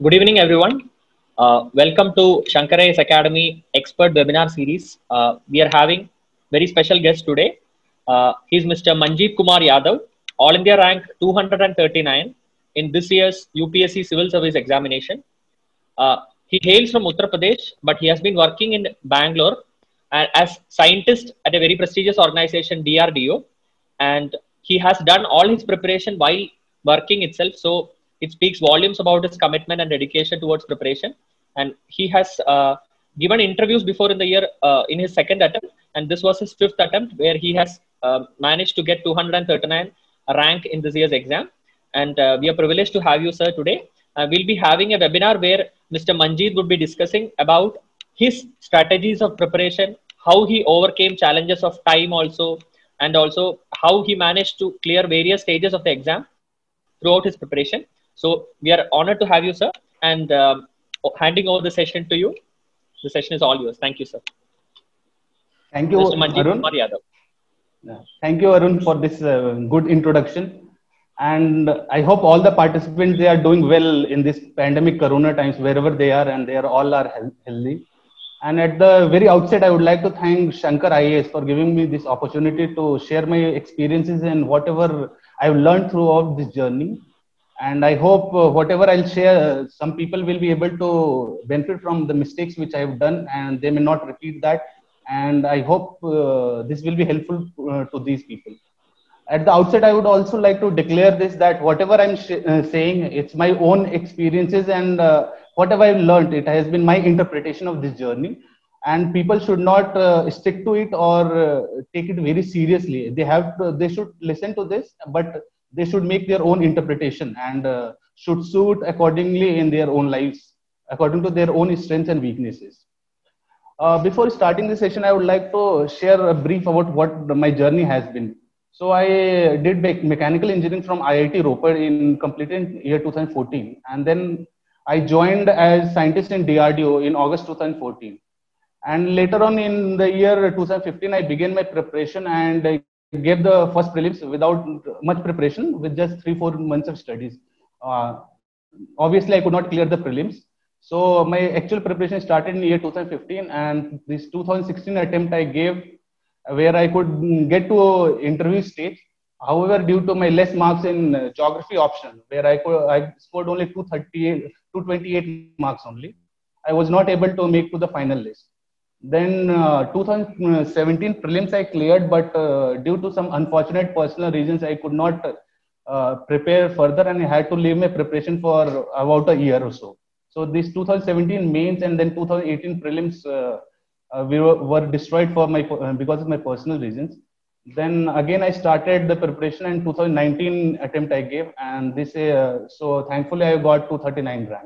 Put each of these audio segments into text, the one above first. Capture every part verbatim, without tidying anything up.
Good evening, everyone. Uh, welcome to Shankaray's Academy Expert Webinar Series. Uh, we are having very special guest today. Uh, he's Mister Manjeet Kumar Yadav, All India rank two hundred thirty-nine in this year's U P S C Civil Service Examination. Uh, he hails from Uttar Pradesh, but he has been working in Bangalore uh, as scientist at a very prestigious organization, D R D O, and he has done all his preparation while working itself. So it speaks volumes about his commitment and dedication towards preparation. And he has uh, given interviews before in the year uh, in his second attempt, and this was his fifth attempt where he has uh, managed to get two hundred thirty-nine rank in this year's exam. And uh, we are privileged to have you, sir, today. Uh, we'll be having a webinar where Mister Manjeet would be discussing about his strategies of preparation, how he overcame challenges of time also, and also how he managed to clear various stages of the exam throughout his preparation. So we are honored to have you, sir, and um, handing over the session to you. The session is all yours. Thank you, sir. Thank you, Mister Manjeet Arun. Kumar Yadav. Thank you, Arun, for this uh, good introduction. And I hope all the participants, they are doing well in this pandemic corona times, wherever they are, and they are all are healthy. And at the very outset, I would like to thank Shankar I A S for giving me this opportunity to share my experiences and whatever I've learned throughout this journey. And I hope uh, whatever I'll share, some people will be able to benefit from the mistakes which I've done, and they may not repeat that. And I hope uh, this will be helpful uh, to these people. At the outset, I would also like to declare this, that whatever I'm uh, saying, it's my own experiences, and uh, whatever I've learned, it has been my interpretation of this journey. And people should not uh, stick to it or uh, take it very seriously. They have to, they should listen to this, but they should make their own interpretation and uh, should suit accordingly in their own lives, according to their own strengths and weaknesses. Uh, before starting the session, I would like to share a brief about what my journey has been. So I did mechanical engineering from I I T Ropar in completed year two thousand fourteen, and then I joined as scientist in D R D O in August two thousand fourteen. And later on in the year two thousand fifteen, I began my preparation and I gave the first prelims without much preparation, with just three four months of studies. Uh, obviously, I could not clear the prelims. So my actual preparation started in year two thousand fifteen, and this two thousand sixteen attempt I gave, where I could get to interview stage. However, due to my less marks in geography option, where I could, I scored only two thirty-eight, two twenty-eight marks only, I was not able to make to the final list. Then uh, two thousand seventeen prelims I cleared, but uh, due to some unfortunate personal reasons, I could not uh, prepare further, and I had to leave my preparation for about a year or so. So this two thousand seventeen mains and then two thousand eighteen prelims uh, uh, we were, were destroyed for my uh, because of my personal reasons. Then again I started the preparation, and two thousand nineteen attempt I gave, and this uh, so thankfully I got two thirty-nine rank.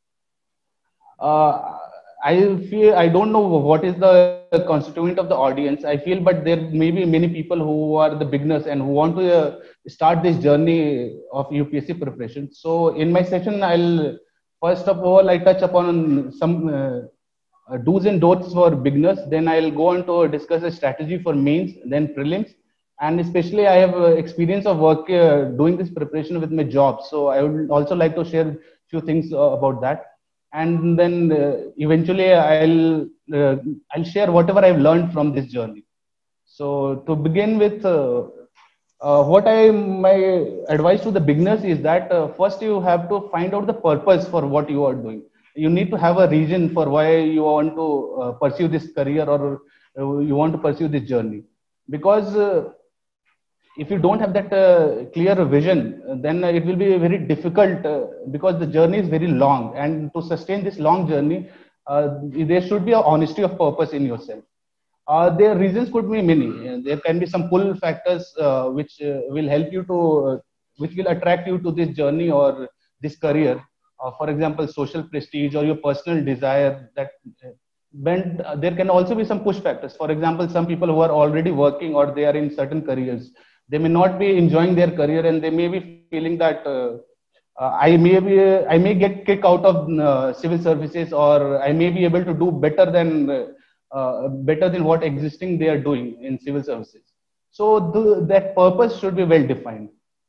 Uh, I feel, I don't know what is the constituent of the audience. I feel, but there may be many people who are the beginners and who want to uh, start this journey of U P S C preparation. So in my session, I'll first of all I touch upon some uh, do's and don'ts for beginners. Then I'll go on to discuss a strategy for mains, then prelims, and especially I have experience of work uh, doing this preparation with my job. So I would also like to share a few things uh, about that. And then uh, eventually I'll uh, I'll share whatever I've learned from this journey. So to begin with, uh, uh, what I my advice to the beginners is that uh, first you have to find out the purpose for what you are doing. You need to have a reason for why you want to uh, pursue this career, or uh, you want to pursue this journey. Because uh, if you don't have that uh, clear vision, then it will be very difficult uh, because the journey is very long, and to sustain this long journey, uh, there should be a honesty of purpose in yourself. Uh, their reasons could be many. There can be some pull factors uh, which uh, will help you to, uh, which will attract you to this journey or this career. Uh, for example, social prestige or your personal desire. That when uh, there can also be some push factors. For example, some people who are already working or they are in certain careers, they may not be enjoying their career, and they may be feeling that uh, uh, I may be, uh, I may get kicked out of uh, civil services, or I may be able to do better than uh, better than what existing they are doing in civil services. So the, that purpose should be well defined.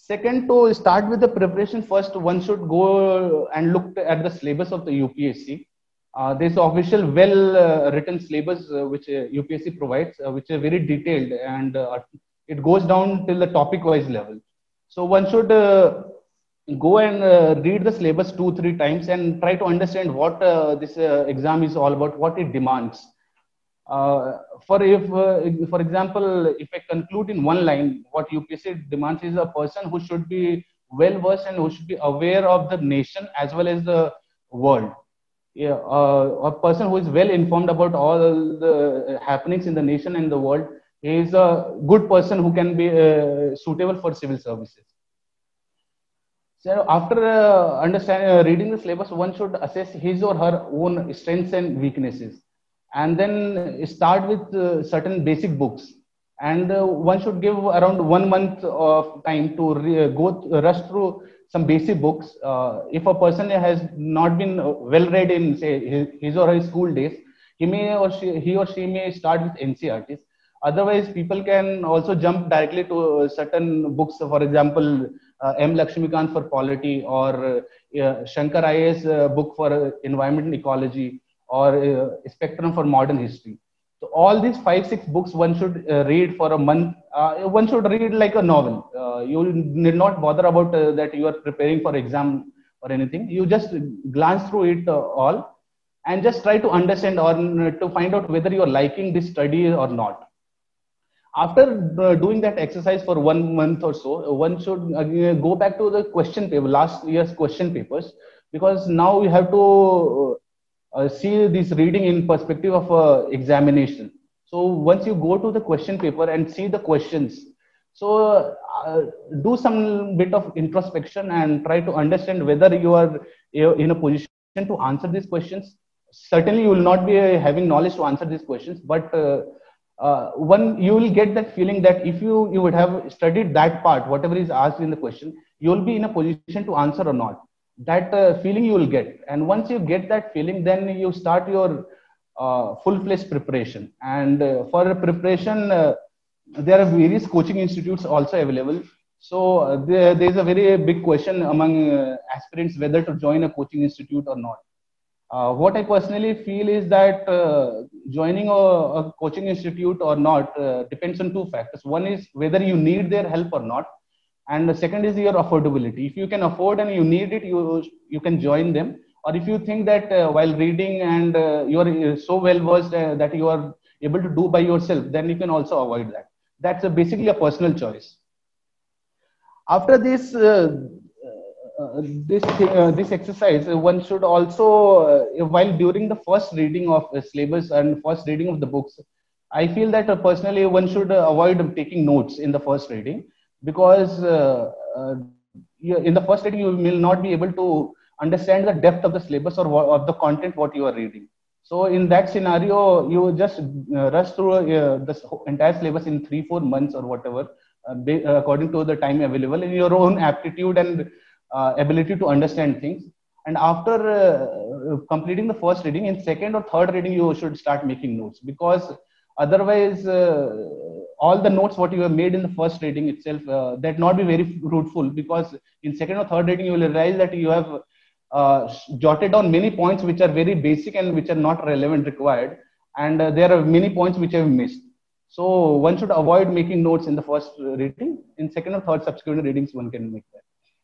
Second, to start with the preparation, first one should go and look at the syllabus of the U P S C. Uh, there's official well uh, written syllabus uh, which uh, U P S C provides, uh, which are very detailed, and uh, it goes down till the topic wise level. So one should uh, go and uh, read the syllabus two, three times and try to understand what uh, this uh, exam is all about, what it demands. Uh, for if, uh, for example, if I conclude in one line, what U P S C demands is a person who should be well versed and who should be aware of the nation as well as the world. Yeah, uh, a person who is well informed about all the happenings in the nation and the world is a good person who can be uh, suitable for civil services. So after uh, understanding, uh, reading the syllabus, one should assess his or her own strengths and weaknesses, and then start with uh, certain basic books. And uh, one should give around one month of time to re- go th- rush through some basic books. Uh, if a person has not been well read in, say, his, his or her school days, he may or she, he or she may start with N C R Ts. Otherwise, people can also jump directly to certain books. For example, uh, M. Lakshmikant for polity, or uh, Shankar I A S uh, book for uh, environment and ecology, or uh, Spectrum for modern history. So all these five, six books one should uh, read for a month. Uh, one should read like a novel. Uh, you need not bother about uh, that you are preparing for exam or anything. You just glance through it uh, all and just try to understand or to find out whether you are liking this study or not. After uh, doing that exercise for one month or so, one should uh, go back to the question paper, last year's question papers, because now we have to uh, see this reading in perspective of uh, examination. So once you go to the question paper and see the questions, so uh, do some bit of introspection and try to understand whether you are in a position to answer these questions. Certainly, you will not be having knowledge to answer these questions, but uh, uh, one you will get that feeling that if you you would have studied that part, whatever is asked in the question, you will be in a position to answer or not. That uh, feeling you will get, and once you get that feeling, then you start your uh, full-fledged preparation. And uh, for preparation, uh, there are various coaching institutes also available. So uh, there, there is a very big question among uh, aspirants whether to join a coaching institute or not. Uh, what I personally feel is that uh, joining a, a coaching institute or not uh, depends on two factors. One is whether you need their help or not, and the second is your affordability. If you can afford and you need it, you you can join them. Or if you think that uh, while reading and uh, you are so well versed uh, that you are able to do by yourself, then you can also avoid that. That's a, basically a personal choice. After this. Uh, Uh, this uh, this exercise, uh, one should also, uh, while during the first reading of the syllabus and first reading of the books, I feel that uh, personally one should uh, avoid taking notes in the first reading, because uh, uh, you, in the first reading you will not be able to understand the depth of the syllabus or of the content what you are reading. So in that scenario, you just uh, rush through uh, the entire syllabus in three four months or whatever, uh, according to the time available in your own aptitude and Uh, ability to understand things. And after uh, completing the first reading, in second or third reading, you should start making notes, because otherwise uh, all the notes what you have made in the first reading itself, uh, that not be very fruitful, because in second or third reading you will realize that you have uh, jotted down many points which are very basic and which are not relevant required, and uh, there are many points which I have missed. So one should avoid making notes in the first reading. In second or third subsequent readings one can make that.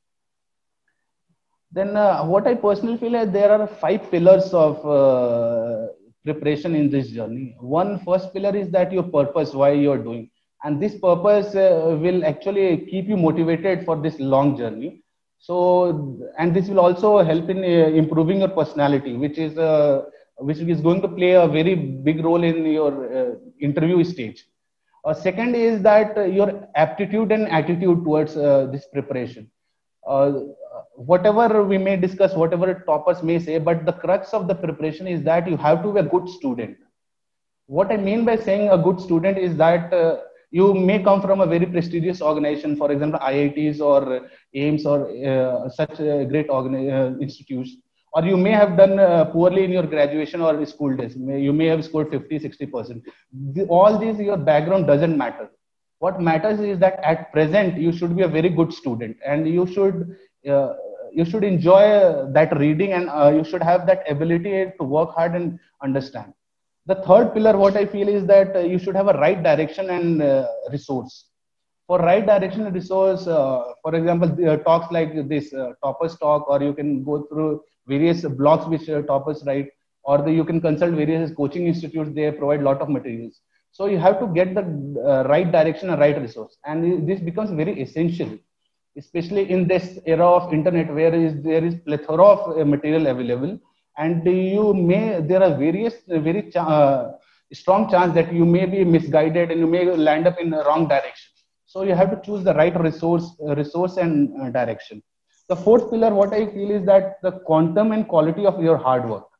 Then uh, what I personally feel is there are five pillars of uh, preparation in this journey. One first pillar is that your purpose, why you are doing. And this purpose uh, will actually keep you motivated for this long journey. So, and this will also help in uh, improving your personality, which is, uh, which is going to play a very big role in your uh, interview stage. Uh, second is that uh, your aptitude and attitude towards uh, this preparation. Uh, whatever we may discuss, whatever toppers may say, but the crux of the preparation is that you have to be a good student. What I mean by saying a good student is that uh, you may come from a very prestigious organization, for example, I I Ts or AIIMS or uh, such uh, great uh, institutes, or you may have done uh, poorly in your graduation or school days. You may have scored fifty, sixty percent. The, all these, your background doesn't matter. What matters is that at present you should be a very good student, and you should uh, you should enjoy that reading, and uh, you should have that ability to work hard and understand. The third pillar, what I feel, is that uh, you should have a right direction and uh, resource. For right direction and resource, uh, for example, uh, talks like this, uh, toppers talk, or you can go through various blogs which uh, toppers write, or the, you can consult various coaching institutes. They provide a lot of materials. So you have to get the uh, right direction and right resource, and this becomes very essential, especially in this era of internet, where is there is plethora of uh, material available, and you may there are various uh, very ch- uh, strong chance that you may be misguided and you may land up in the wrong direction. So you have to choose the right resource uh, resource and uh, direction. The fourth pillar, what I feel, is that the quantum and quality of your hard work,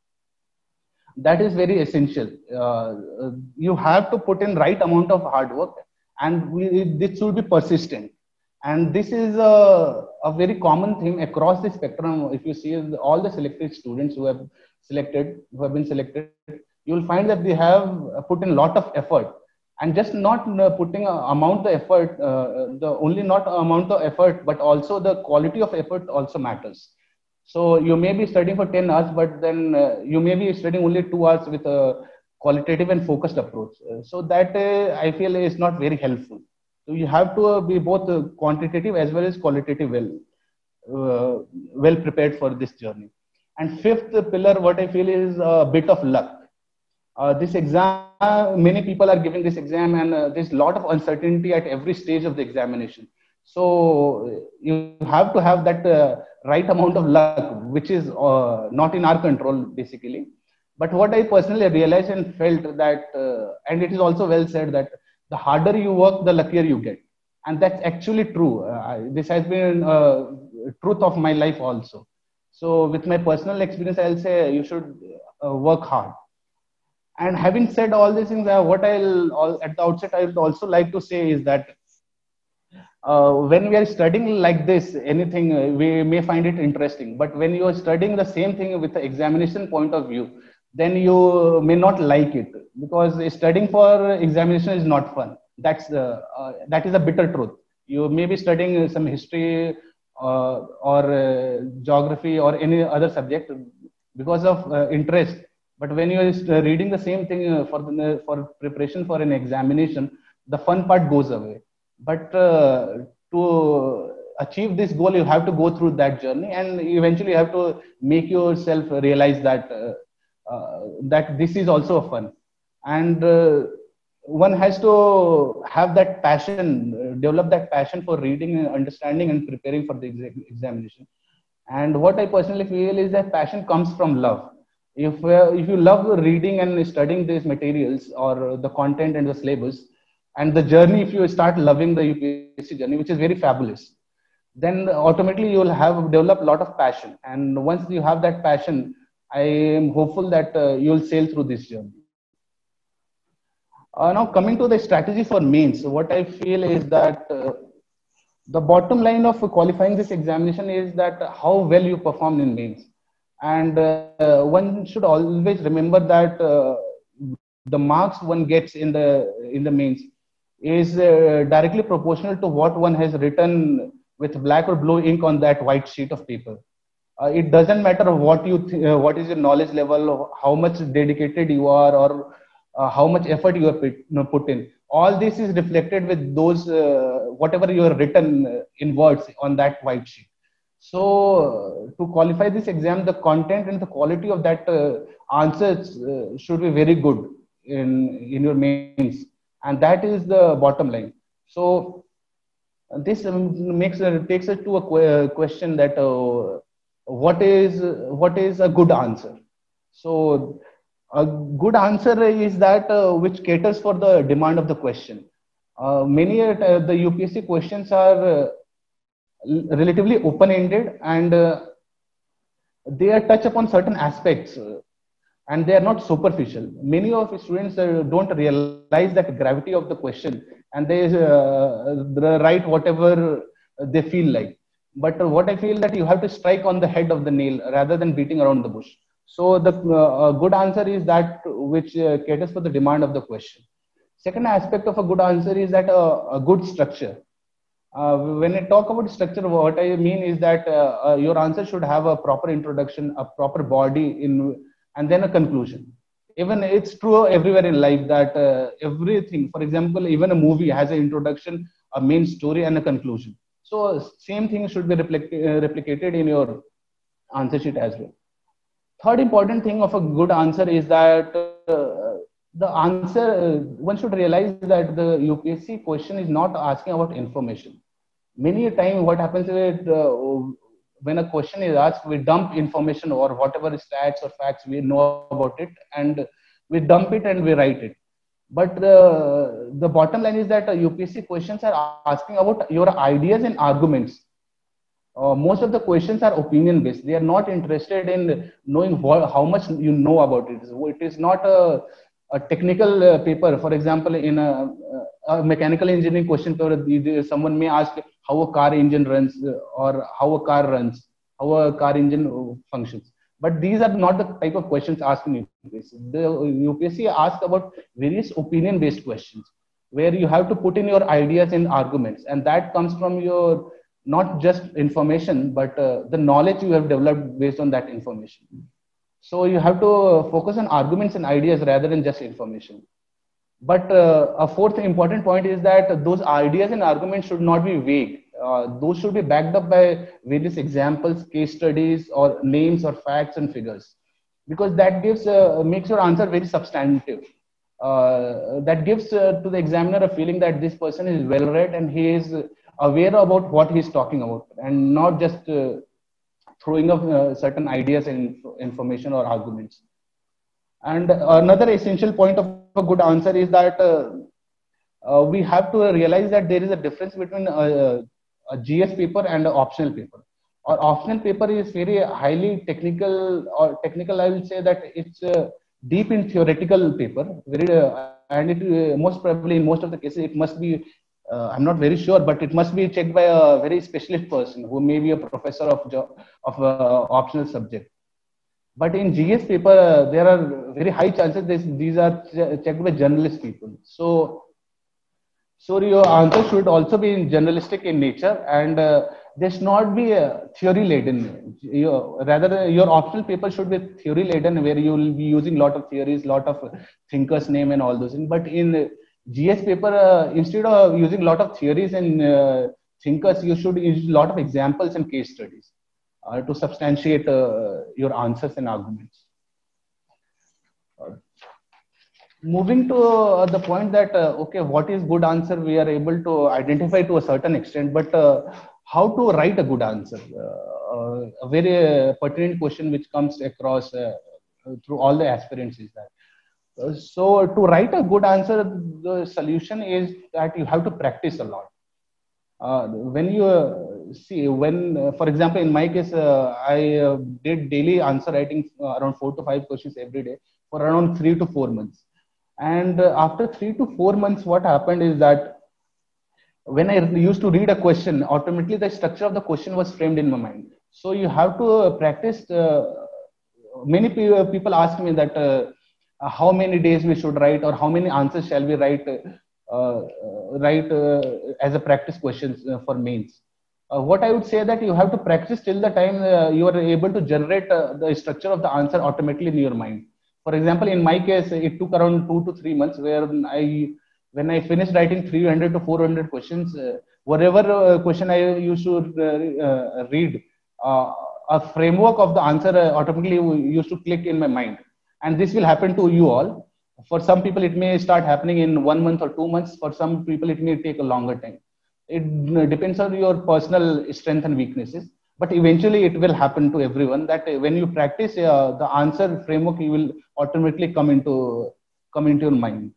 that is very essential. Uh, uh, you have to put in right amount of hard work, and we, this should be persistent. And this is a, a very common thing across the spectrum. If you see all the selected students who have selected, who have been selected, you will find that they have put in a lot of effort, and just not uh, putting a amount of effort, uh, the only not amount of effort, but also the quality of effort also matters. So you may be studying for ten hours, but then uh, you may be studying only two hours with a qualitative and focused approach. Uh, so that uh, I feel is not very helpful. So you have to uh, be both uh, quantitative as well as qualitative, well, uh, well prepared for this journey. And fifth pillar, what I feel, is a bit of luck. Uh, this exam, many people are giving this exam, and uh, there's a lot of uncertainty at every stage of the examination. So you have to have that uh, right amount of luck, which is uh, not in our control, basically. But what I personally realized and felt that, uh, and it is also well said, that the harder you work, the luckier you get. And that's actually true. Uh, I, this has been a truth of my life also. So with my personal experience, I'll say you should uh, work hard. And having said all these things, uh, what I'll all, at the outset I would also like to say is that uh, when we are studying like this, anything uh, we may find it interesting. But when you are studying the same thing with the examination point of view, then you may not like it, because studying for examination is not fun. That's the uh, that is a bitter truth. You may be studying some history uh, or uh, geography or any other subject because of uh, interest. But when you are reading the same thing uh, for the, for preparation for an examination, the fun part goes away. But uh, to achieve this goal, you have to go through that journey, and eventually you have to make yourself realize that uh, uh, that this is also fun. And uh, one has to have that passion, uh, develop that passion for reading and understanding and preparing for the ex- examination. And what I personally feel is that passion comes from love. If uh, if you love reading and studying these materials, or the content and the syllabus and the journey, if you start loving the U P S C journey, which is very fabulous, then automatically you will have developed a lot of passion. And once you have that passion, I am hopeful that uh, you will sail through this journey. Uh, now coming to the strategy for mains, what I feel is that uh, the bottom line of qualifying this examination is that how well you perform in mains. And uh, one should always remember that uh, the marks one gets in the in the mains is uh, directly proportional to what one has written with black or blue ink on that white sheet of paper. Uh, it doesn't matter what you th- uh, what is your knowledge level, how much dedicated you are, or uh, how much effort you have put, you know, put in. All this is reflected with those uh, whatever you have written uh, in words on that white sheet. So uh, to qualify this exam, the content and the quality of that uh, answers uh, should be very good in in your mains, and that is the bottom line. So uh, this um, makes uh, takes us to a que- question that uh, what is what is a good answer. So a good answer is that uh, which caters for the demand of the question. Uh, many uh, the U P S C questions are uh, relatively open ended, and uh, they are touch upon certain aspects, uh, and they are not superficial. Many of students uh, don't realize that gravity of the question, and they uh, write whatever they feel like. But uh, what I feel, that you have to strike on the head of the nail rather than beating around the bush. So the uh, good answer is that which uh, caters for the demand of the question. Second aspect of a good answer is that uh, a good structure. Uh, when I talk about structure, what I mean is that uh, uh, your answer should have a proper introduction, a proper body in, and then a conclusion. Even it's true everywhere in life that uh, everything, for example, even a movie has an introduction, a main story, and a conclusion. So same thing should be replic- uh, replicated in your answer sheet as well. Third important thing of a good answer is that uh, the answer, uh, one should realize that the U P S C question is not asking about information. Many a time what happens is uh, when a question is asked, we dump information or whatever stats or facts we know about it, and we dump it and we write it. But uh, the bottom line is that uh, U P S C questions are asking about your ideas and arguments. Uh, most of the questions are opinion based. They are not interested in knowing what, how much you know about it. So it is not a, a technical uh, paper. For example, in a, a mechanical engineering question paper, someone may ask how a car engine runs uh, or how a car runs, how a car engine uh, functions. But these are not the type of questions asked in U P S C. The U P S C asks about various opinion based questions where you have to put in your ideas and arguments, and that comes from your not just information, but uh, the knowledge you have developed based on that information. So you have to focus on arguments and ideas rather than just information. But uh, a fourth important point is that those ideas and arguments should not be vague. Uh, those should be backed up by various examples, case studies, or names or facts and figures, because that gives uh, makes your answer very substantive. Uh, that gives uh, to the examiner a feeling that this person is well read and he is aware about what he's talking about, and not just uh, throwing up uh, certain ideas and information or arguments. And another essential point of a good answer is that uh, uh, we have to realize that there is a difference between a, a G S paper and an optional paper. Our optional paper is very highly technical, or technical, I will say that it's uh, deep in theoretical paper, very, uh, and it uh, most probably in most of the cases it must be, uh, I'm not very sure, but it must be checked by a very specialist person who may be a professor of jo- of uh, optional subject. But in G S paper, uh, there are very high chances this, these are ch- checked by journalist people. So, so your answer should also be journalistic in nature, and uh, there should not be a theory laden. Your, rather, your optional paper should be theory laden, where you will be using a lot of theories, lot of thinkers' name and all those things. But in G S paper, uh, instead of using a lot of theories and uh, thinkers, you should use a lot of examples and case studies uh, to substantiate uh, your answers and arguments. Uh, moving to uh, the point that, uh, okay, what is good answer? We are able to identify to a certain extent, but uh, how to write a good answer? Uh, uh, a very uh, pertinent question which comes across uh, through all the aspirants is that. Uh, so to write a good answer, the solution is that you have to practice a lot. Uh, when you uh, see, when, uh, for example, in my case, uh, I uh, did daily answer writing uh, around four to five questions every day for around three to four months. And uh, after three to four months, what happened is that when I used to read a question, automatically the structure of the question was framed in my mind. So you have to uh, practice. Uh, many people ask me that uh, how many days we should write, or how many answers shall we write, uh, write uh, as a practice questions uh, for mains. Uh, what I would say that you have to practice till the time uh, you are able to generate uh, the structure of the answer automatically in your mind. For example, in my case, it took around two to three months where I, when I finished writing three hundred to four hundred questions, uh, whatever uh, question I used to uh, uh, read, uh, a framework of the answer uh, automatically used to click in my mind. And this will happen to you all. For some people, it may start happening in one month or two months. For some people, it may take a longer time. It depends on your personal strength and weaknesses. But eventually, it will happen to everyone that when you practice uh, the answer framework, you will automatically come into come into your mind.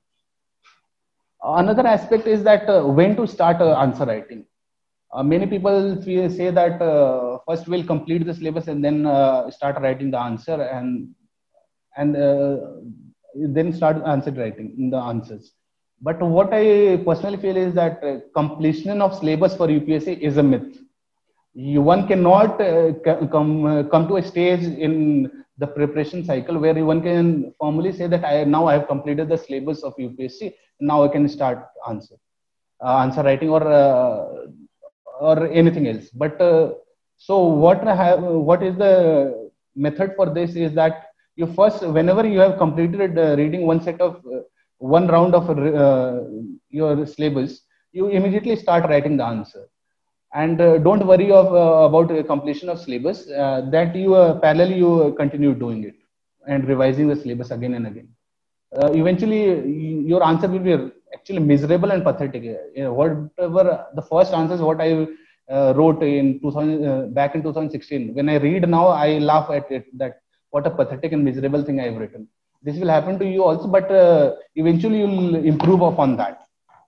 Another aspect is that uh, when to start uh, answer writing. Uh, many people feel, say that uh, first we'll complete the syllabus and then uh, start writing the answer, and and uh, then start answer writing the answers. But what I personally feel is that uh, completion of syllabus for U P S C is a myth. You, one cannot uh, come uh, come to a stage in the preparation cycle where one can formally say that I now I have completed the syllabus of U P S C. Now I can start answer, uh, answer writing or uh, or anything else. But uh, so what I have, what is the method for this is that you first, whenever you have completed uh, reading one set of uh, one round of uh, your syllabus, you immediately start writing the answer, and uh, don't worry of uh, about uh, completion of syllabus. Uh, that you uh, parallelly you continue doing it and revising the syllabus again and again. Uh, eventually, your answer will be actually miserable and pathetic. You know, whatever the first answers what I uh, wrote in two thousand uh, back in two thousand sixteen, when I read now, I laugh at it that what a pathetic and miserable thing I have written. This will happen to you also, but uh, eventually you'll improve upon that.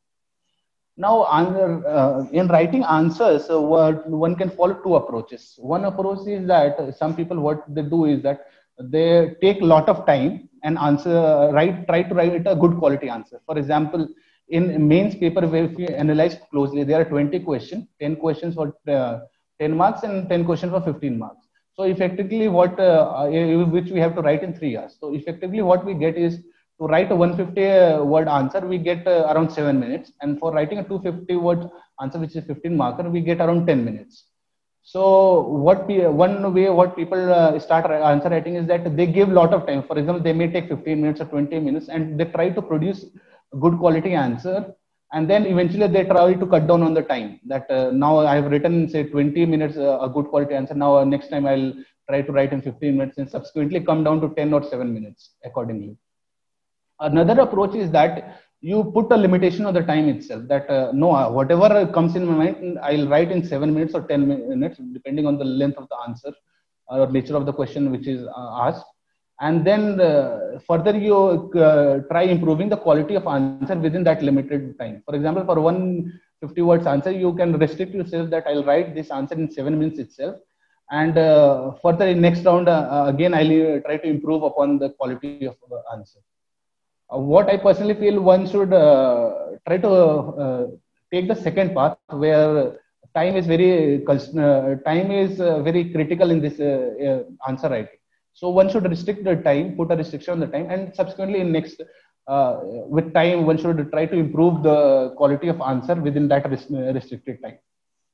Now, uh, in writing answers, uh, what one can follow two approaches. One approach is that some people, what they do is that they take a lot of time and answer, write, try to write a good quality answer. For example, in mains paper, where if you analyze closely, there are twenty questions, ten questions for uh, ten marks and ten questions for fifteen marks. So effectively, what uh, which we have to write in three hours. So effectively, what we get is to write a one hundred fifty word answer, we get uh, around seven minutes. And for writing a two hundred fifty word answer, which is fifteen marker, we get around ten minutes. So what we, one way what people uh, start answer writing is that they give a lot of time. For example, they may take fifteen minutes or twenty minutes and they try to produce a good quality answer. And then eventually they try to cut down on the time that uh, now I have written say twenty minutes, uh, a good quality answer. Now uh, next time I'll try to write in fifteen minutes and subsequently come down to ten or seven minutes accordingly. Another approach is that you put a limitation on the time itself, that uh, no, whatever comes in my mind, I'll write in seven minutes or ten minutes, depending on the length of the answer or nature of the question which is uh, asked. And then uh, further you uh, try improving the quality of answer within that limited time. For example, for one hundred fifty words answer, you can restrict yourself that I'll write this answer in seven minutes itself. And uh, further in next round, uh, again, I'll try to improve upon the quality of the answer. Uh, what I personally feel one should uh, try to uh, take the second path where time is very uh, time is uh, very critical in this uh, uh, answer writing. So one should restrict the time, put a restriction on the time, and subsequently in next uh, with time one should try to improve the quality of answer within that rest restricted time.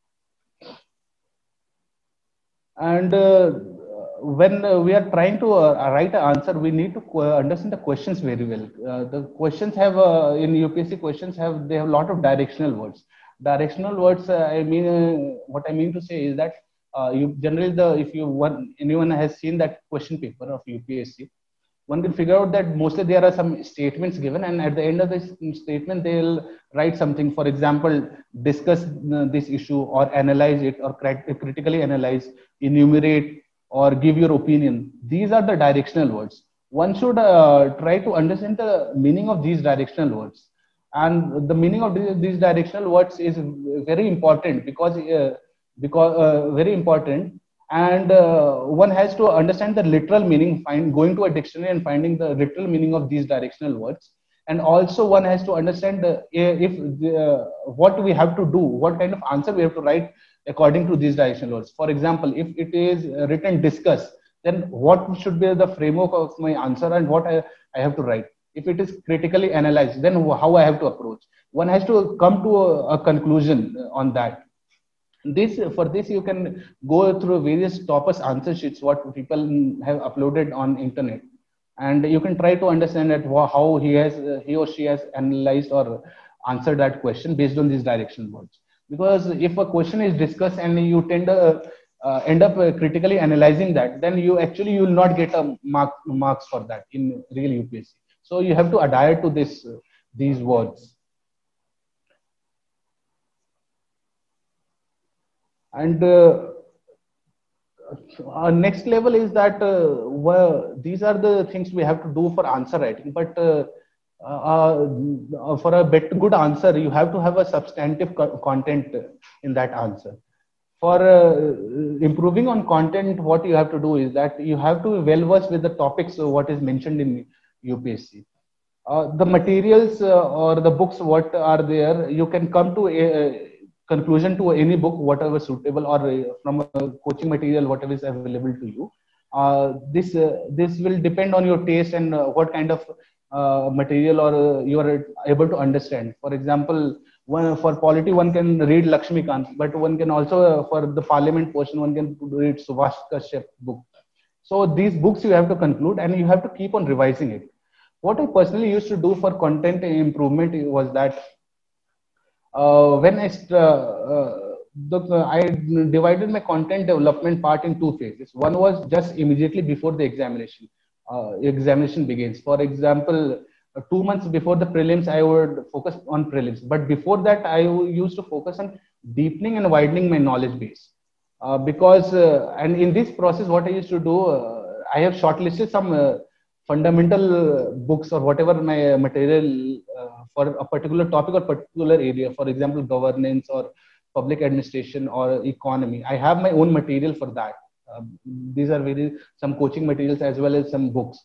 And uh, when uh, we are trying to uh, write an answer, we need to uh, understand the questions very well. Uh, the questions have uh, in U P S C questions have they have a lot of directional words. Directional words. Uh, I mean, uh, what I mean to say is that uh, you generally the if you one anyone has seen that question paper of U P S C, one can figure out that mostly there are some statements given, and at the end of this statement they'll write something. For example, discuss uh, this issue or analyze it or crit critically analyze, enumerate, or give your opinion. These are the directional words. One should uh, try to understand the meaning of these directional words. And the meaning of these, these directional words is very important because, uh, because uh, very important. And uh, one has to understand the literal meaning, find going to a dictionary and finding the literal meaning of these directional words. And also one has to understand the, if the, uh, what we have to do, what kind of answer we have to write according to these directional words. For example, if it is written discuss, then what should be the framework of my answer and what I, I have to write. If it is critically analyzed, then how I have to approach. One has to come to a, a conclusion on that. This for this you can go through various toppers answer sheets what people have uploaded on internet, and you can try to understand that how he has he or she has analyzed or answered that question based on these directional words. Because if a question is discussed and you tend to uh, end up uh, critically analyzing that, then you actually you will not get a mark marks for that in real U P S C. So you have to adhere to this uh, these words. And uh, our next level is that uh, well, these are the things we have to do for answer writing. But uh, uh, for a bit good answer, you have to have a substantive co content in that answer. For uh, improving on content, what you have to do is that you have to be well versed with the topics of what is mentioned in U P S C. Uh, the materials uh, or the books what are there, you can come to a, a conclusion to any book, whatever suitable, or uh, from a coaching material, whatever is available to you. Uh, this uh, this will depend on your taste and uh, what kind of uh, material or uh, you are able to understand. For example, one, for polity, one can read Lakshmikant, but one can also, uh, for the parliament portion, one can read Subhash Kashyap book. So these books you have to conclude and you have to keep on revising it. What I personally used to do for content improvement was that uh, when I, st- uh, uh, the, I divided my content development part in two phases. One was just immediately before the examination. Uh, examination begins. For example, uh, two months before the prelims, I would focus on prelims. But before that, I used to focus on deepening and widening my knowledge base. Uh, because, uh, and in this process, what I used to do, uh, I have shortlisted some uh, fundamental uh, books or whatever my material uh, for a particular topic or particular area, for example, governance or public administration or economy. I have my own material for that. Uh, these are very some coaching materials as well as some books.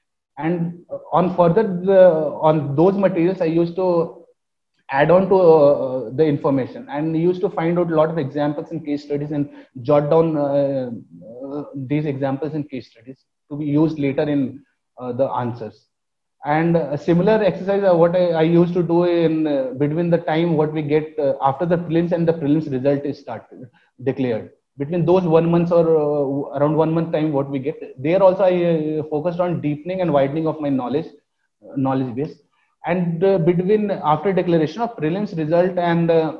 And on further the, on those materials, I used to add on to uh, the information and used to find out a lot of examples and case studies and jot down uh, uh, these examples and case studies to be used later in uh, the answers. And a similar exercise, uh, what I, I used to do in uh, between the time what we get uh, after the prelims and the prelims result is started declared, between those one month or uh, around one month time what we get there, also I uh, focused on deepening and widening of my knowledge uh, knowledge base. And uh, between after declaration of prelims result and uh,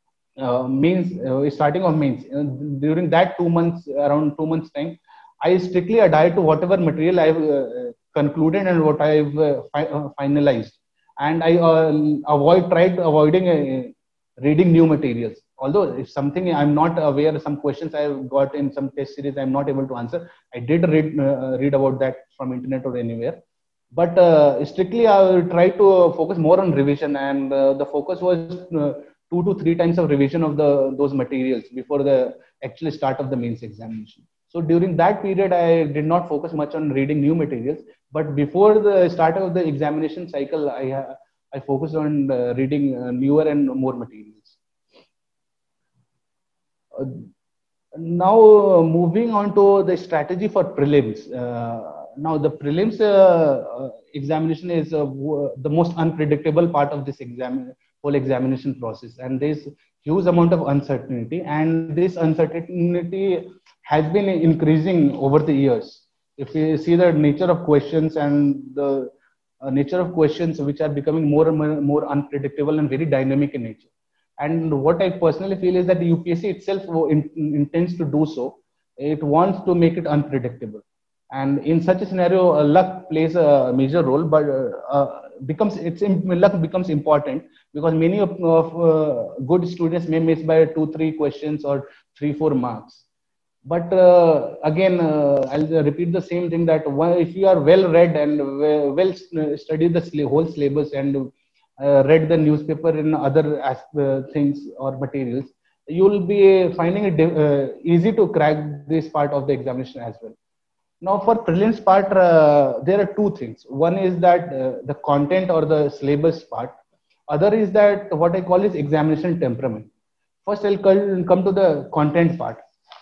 uh, means uh, starting of means, uh, during that two months, around two months time, I strictly adhere to whatever material I've uh, concluded and what I've uh, fi- uh, finalized, and I uh, avoid tried avoiding uh, reading new materials. Although if something I'm not aware, some questions I've got in some test series I'm not able to answer, I did read uh, read about that from internet or anywhere. But uh, strictly I try to focus more on revision, and uh, the focus was uh, two to three times of revision of the those materials before the actual start of the mains examination. So during that period, I did not focus much on reading new materials. But before the start of the examination cycle, I uh, I focused on uh, reading uh, newer and more materials. Uh, now uh, moving on to the strategy for prelims. Uh, now the prelims uh, uh, examination is uh, the most unpredictable part of this exam whole examination process, and there's huge amount of uncertainty, and this uncertainty has been increasing over the years. If you see the nature of questions and the uh, nature of questions which are becoming more and more, more unpredictable and very dynamic in nature. And what I personally feel is that the U P S C itself in, intends to do so. It wants to make it unpredictable. And in such a scenario, uh, luck plays a major role, but uh, uh, becomes it's luck becomes important because many of, of uh, good students may miss by two, three questions or three, four marks. But uh, again, uh, I'll repeat the same thing that if you are well read and well studied the whole syllabus and uh, read the newspaper and other uh, things or materials, you will be finding it uh, easy to crack this part of the examination as well. Now, for prelims part, uh, there are two things. One is that uh, the content or the syllabus part. Other is that what I call is examination temperament. First, I'll come to the content part.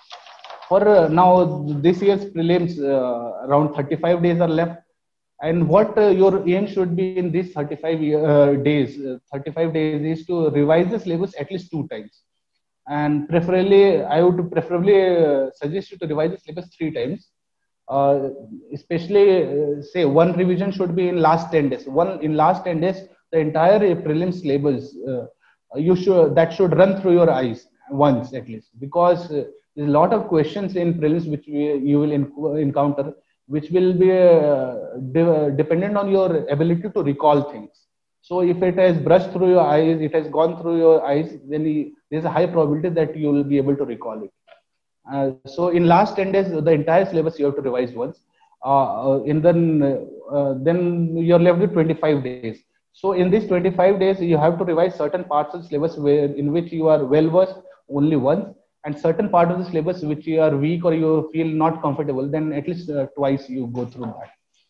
For uh, now, this year's prelims, uh, around thirty-five days are left. And what uh, your aim should be in these thirty-five uh, days, uh, thirty-five days is to revise the syllabus at least two times. And preferably, I would preferably uh, suggest you to revise the syllabus three times. Uh, especially, uh, say, one revision should be in last ten days. One in last ten days, the entire prelims syllabus, uh, you should that should run through your eyes once at least, because uh, there's a lot of questions in prelims which we, you will in, encounter, which will be uh, de dependent on your ability to recall things. So if it has brushed through your eyes, it has gone through your eyes, then he, there's a high probability that you will be able to recall it. Uh, so in last ten days, the entire syllabus you have to revise once. Uh, uh, in then, uh, then you're left with twenty-five days. So in these twenty-five days, you have to revise certain parts of the syllabus where, in which you are well versed only once, and certain part of the syllabus which you are weak or you feel not comfortable, then at least uh, twice you go through that.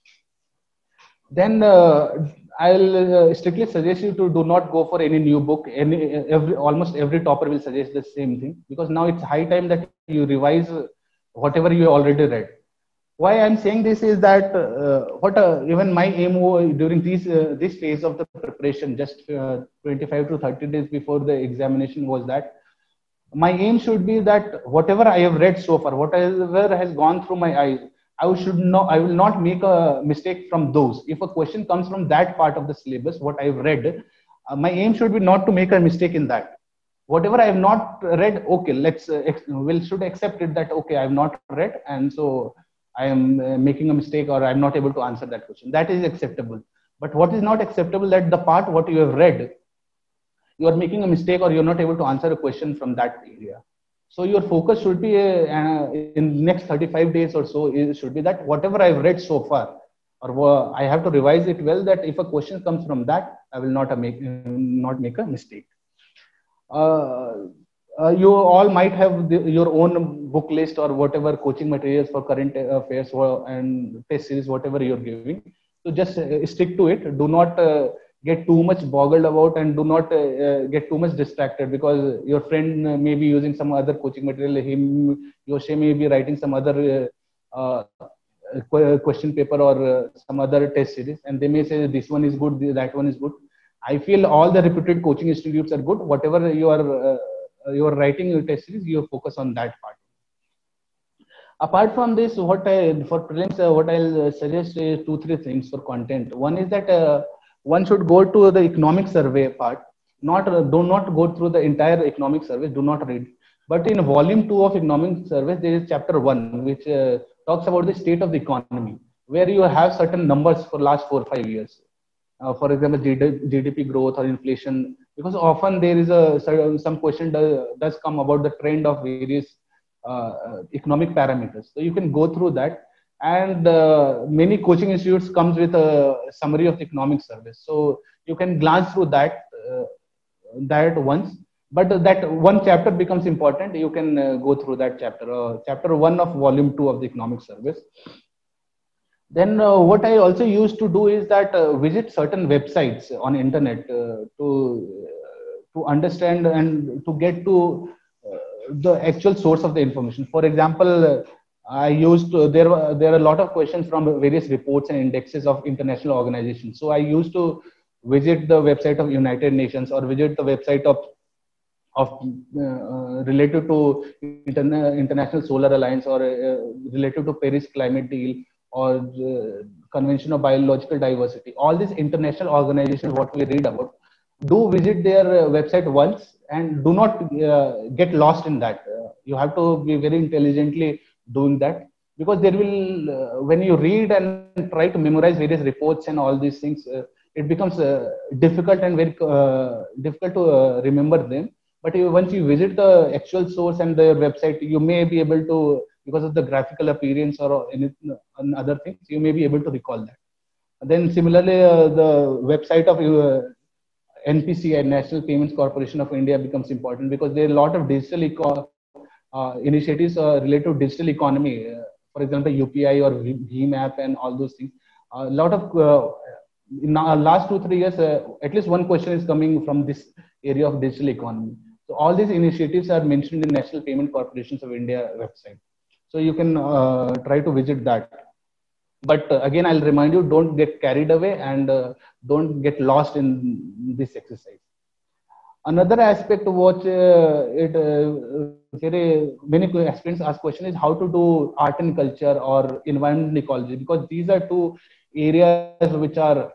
Then uh, I'll uh, strictly suggest you to do not go for any new book. Any every almost every topper will suggest the same thing, because now it's high time that you revise whatever you already read. Why I'm saying this is that uh, what uh, even my aim during these uh, this phase of the preparation, just uh, twenty-five to thirty days before the examination, was that my aim should be that whatever I have read so far, whatever has gone through my eyes, I should not, I will not make a mistake from those. If a question comes from that part of the syllabus, what I've read, uh, my aim should be not to make a mistake in that. Whatever I have not read, okay, let's uh, ex- will should accept it that okay, I have not read, and so I am uh, making a mistake or I'm not able to answer that question. That is acceptable. But what is not acceptable, that the part what you have read, you are making a mistake or you're not able to answer a question from that area. So your focus should be uh, uh, in next thirty-five days or so, it should be that whatever I've read so far, or uh, I have to revise it well, that if a question comes from that, I will not uh, make uh, not make a mistake. Uh, uh, you all might have the, your own book list or whatever coaching materials for current affairs or, and test series, whatever you're giving. So just uh, stick to it. Do not uh, get too much boggled about, and do not uh, uh, get too much distracted, because your friend uh, may be using some other coaching material. Him, he or she may be writing some other uh, uh, question paper or uh, some other test series, and they may say this one is good, that one is good. I feel all the reputed coaching institutes are good. Whatever you are uh, you are writing your test series, you focus on that part. Apart from this, what I for prelims, uh, what I'll uh, suggest is two three things for content. One is that uh, one should go to the economic survey part. Not uh, do not go through the entire economic survey. Do not read. But in volume two of economic survey, there is chapter one which uh, talks about the state of the economy, where you have certain numbers for last four or five years. Uh, for example, G D P growth or inflation, because often there is a some question does, does come about the trend of various uh, economic parameters. So you can go through that, and uh, many coaching institutes comes with a summary of the economic service. So you can glance through that uh, that once, but that one chapter becomes important. You can uh, go through that chapter, uh, chapter one of volume two of the economic service. Then uh, what I also used to do is that uh, visit certain websites on internet uh, to uh, to understand and to get to uh, the actual source of the information. For example, uh, I used to, there were there are a lot of questions from various reports and indexes of international organizations. So I used to visit the website of United Nations or visit the website of of uh, related to interna- International Solar Alliance or uh, related to Paris Climate Deal or uh, Convention of Biological Diversity. All these international organizations, what we read about, do visit their uh, website once, and do not uh, get lost in that. Uh, you have to be very intelligently doing that, because there will, uh, when you read and try to memorize various reports and all these things, uh, it becomes uh, difficult and very uh, difficult to uh, remember them. But you, once you visit the actual source and their website, you may be able to, because of the graphical appearance or anything, other things, you may be able to recall that. Then similarly, uh, the website of uh, N P C I, National Payments Corporation of India, becomes important, because there are a lot of digital eco uh, initiatives uh, related to digital economy. Uh, for example, U P I or Bheem app and all those things. A lot of uh, in our last two three years, uh, at least one question is coming from this area of digital economy. So all these initiatives are mentioned in National Payment Corporations of India website. So you can uh, try to visit that. But uh, again, I'll remind you, don't get carried away, and uh, don't get lost in this exercise. Another aspect of what uh, it uh, very many aspirants ask question is how to do art and culture or environment ecology, because these are two areas which are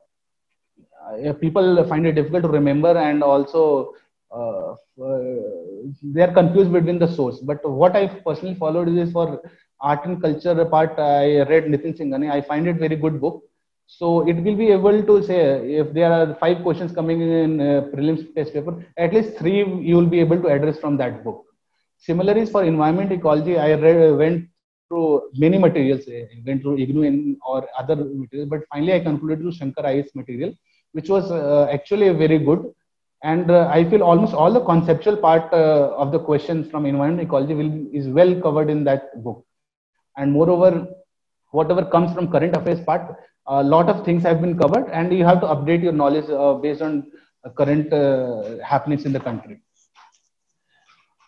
uh, people find it difficult to remember, and also uh, uh, they are confused between the source. But what I personally followed is for art and culture part, I read Nitin Singhani. I find it very good book. So it will be able to say, if there are five questions coming in uh, prelims test paper, at least three you will be able to address from that book. Similarly, for environment ecology, I read, went through many materials, I went through IGNOU or other materials, but finally I concluded to Shankar I A S material, which was uh, actually very good. And uh, I feel almost all the conceptual part uh, of the questions from environment ecology will, is well covered in that book. And moreover, whatever comes from current affairs part, a lot of things have been covered, and you have to update your knowledge uh, based on uh, current uh, happenings in the country.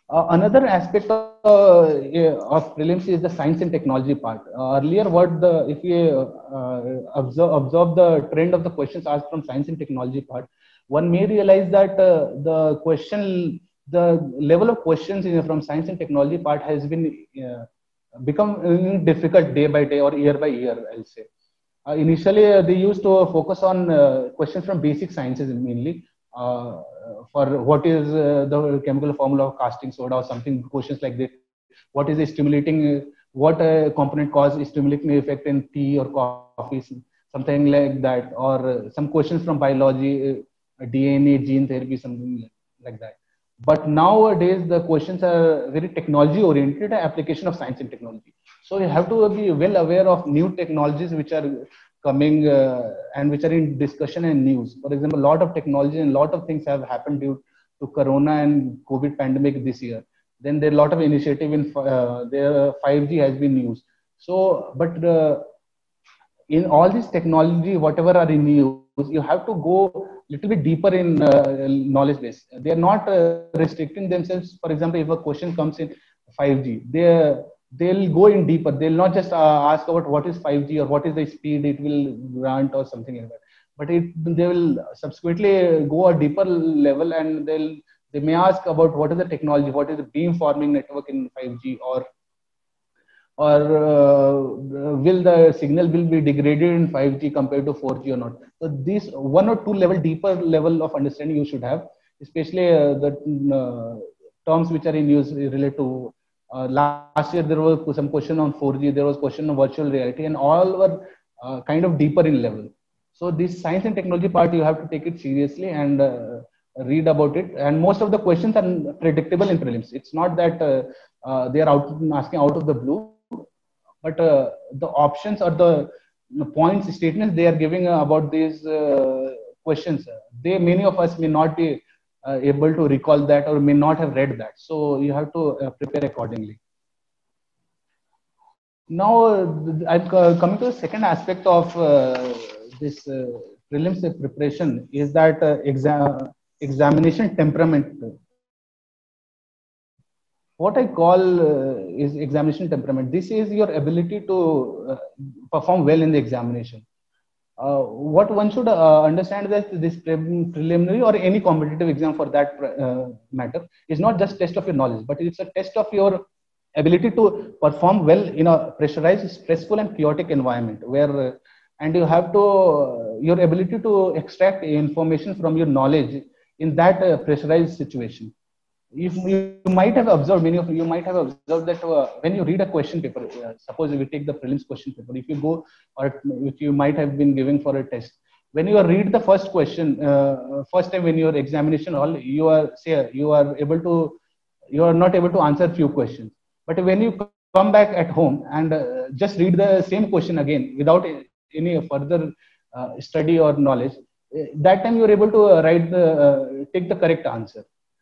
Uh, another aspect of, uh, yeah, of prelims is the science and technology part. Uh, earlier, what the if you uh, observe, observe the trend of the questions asked from science and technology part, one may realize that uh, the question, the level of questions in, from science and technology part has been uh, become uh, difficult day by day or year by year, I'll say. Uh, initially, uh, they used to focus on uh, questions from basic sciences mainly. Uh, for what is uh, the chemical formula of casting soda or something, questions like that. What is the stimulating, uh, what uh, component cause stimulating effect in tea or coffee, something like that, or uh, some questions from biology, uh, D N A, gene therapy, something like that. But nowadays, the questions are very technology oriented, application of science and technology. So you have to be well aware of new technologies which are coming uh, and which are in discussion and news. For example, a lot of technology and a lot of things have happened due to Corona and COVID pandemic this year. Then there are a lot of initiative in uh, there five G has been used. So, but uh, in all this technology, whatever are in use, you have to go little bit deeper in uh, knowledge base. They are not uh, restricting themselves. For example, if a question comes in five G, they they'll go in deeper. They'll not just uh, ask about what is five G or what is the speed it will grant or something like that. But it, they will subsequently go a deeper level, and they'll they may ask about what is the technology, what is the beamforming network in five G, or or uh, will the signal will be degraded in five G compared to four G or not. So this one or two level deeper level of understanding you should have, especially uh, the uh, terms which are in use related to uh, last year there was some question on four G, there was question on virtual reality, and all were uh, kind of deeper in level. So this science and technology part, you have to take it seriously and uh, read about it. And most of the questions are predictable in prelims. It's not that uh, uh, they are out asking out of the blue, but uh, the options or the, the points statements they are giving uh, about these uh, questions, they many of us may not be uh, able to recall that or may not have read that. So you have to uh, prepare accordingly. Now, uh, I'm uh, coming to the second aspect of uh, this uh, prelims preparation is that uh, exam examination temperament. What I call uh, is examination temperament. This is your ability to uh, perform well in the examination. Uh, what one should uh, understand that this pre preliminary or any competitive exam for that uh, matter is not just test of your knowledge, but it's a test of your ability to perform well in a pressurized, stressful, and chaotic environment where, uh, and you have to, uh, your ability to extract information from your knowledge in that uh, pressurized situation. If you might have observed, many of you might have observed that uh, when you read a question paper, uh, suppose we take the prelims question paper, if you go, or if you might have been giving for a test, when you read the first question, uh, first time when your examination hall, you are say you are able to, you are not able to answer few questions. But when you come back at home and uh, just read the same question again without any further uh, study or knowledge, that time you are able to uh, write the uh, take the correct answer.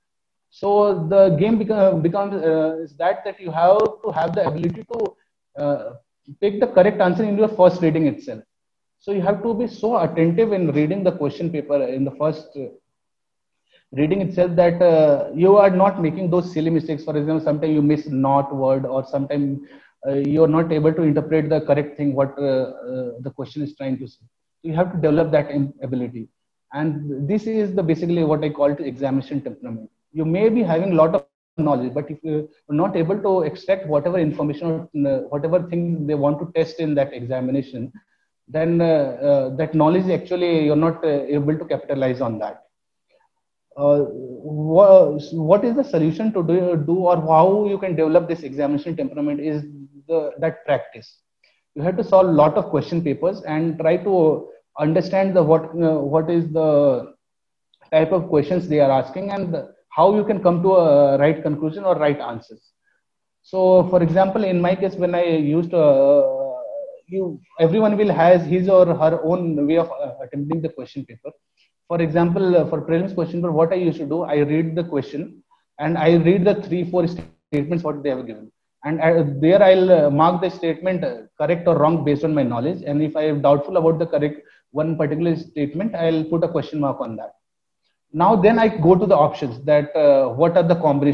So the game become, becomes uh, is that that you have to have the ability to uh, pick the correct answer in your first reading itself. So you have to be so attentive in reading the question paper in the first uh, reading itself that uh, you are not making those silly mistakes. For example, sometimes you miss not word, or sometimes uh, you are not able to interpret the correct thing what uh, uh, the question is trying to say. You have to develop that ability, and this is the basically what I call to examination temperament. You may be having a lot of knowledge, but if you're not able to extract whatever information or uh, whatever thing they want to test in that examination, then uh, uh, that knowledge actually you're not uh, able to capitalize on that. Uh, what, what is the solution to do, do or how you can develop this examination temperament is the, that practice. You have to solve a lot of question papers and try to understand the what uh, what is the type of questions they are asking and how you can come to a right conclusion or right answers. So, for example, in my case, when I used to, uh, you, everyone will has his or her own way of uh, attempting the question paper. For example, uh, for prelims question paper, what I used to do, I read the question and I read the three, four statements what they have given. And I, there I'll uh, mark the statement uh, correct or wrong based on my knowledge. And if I am doubtful about the correct one particular statement, I'll put a question mark on that. Now then I go to the options that uh, what are the combination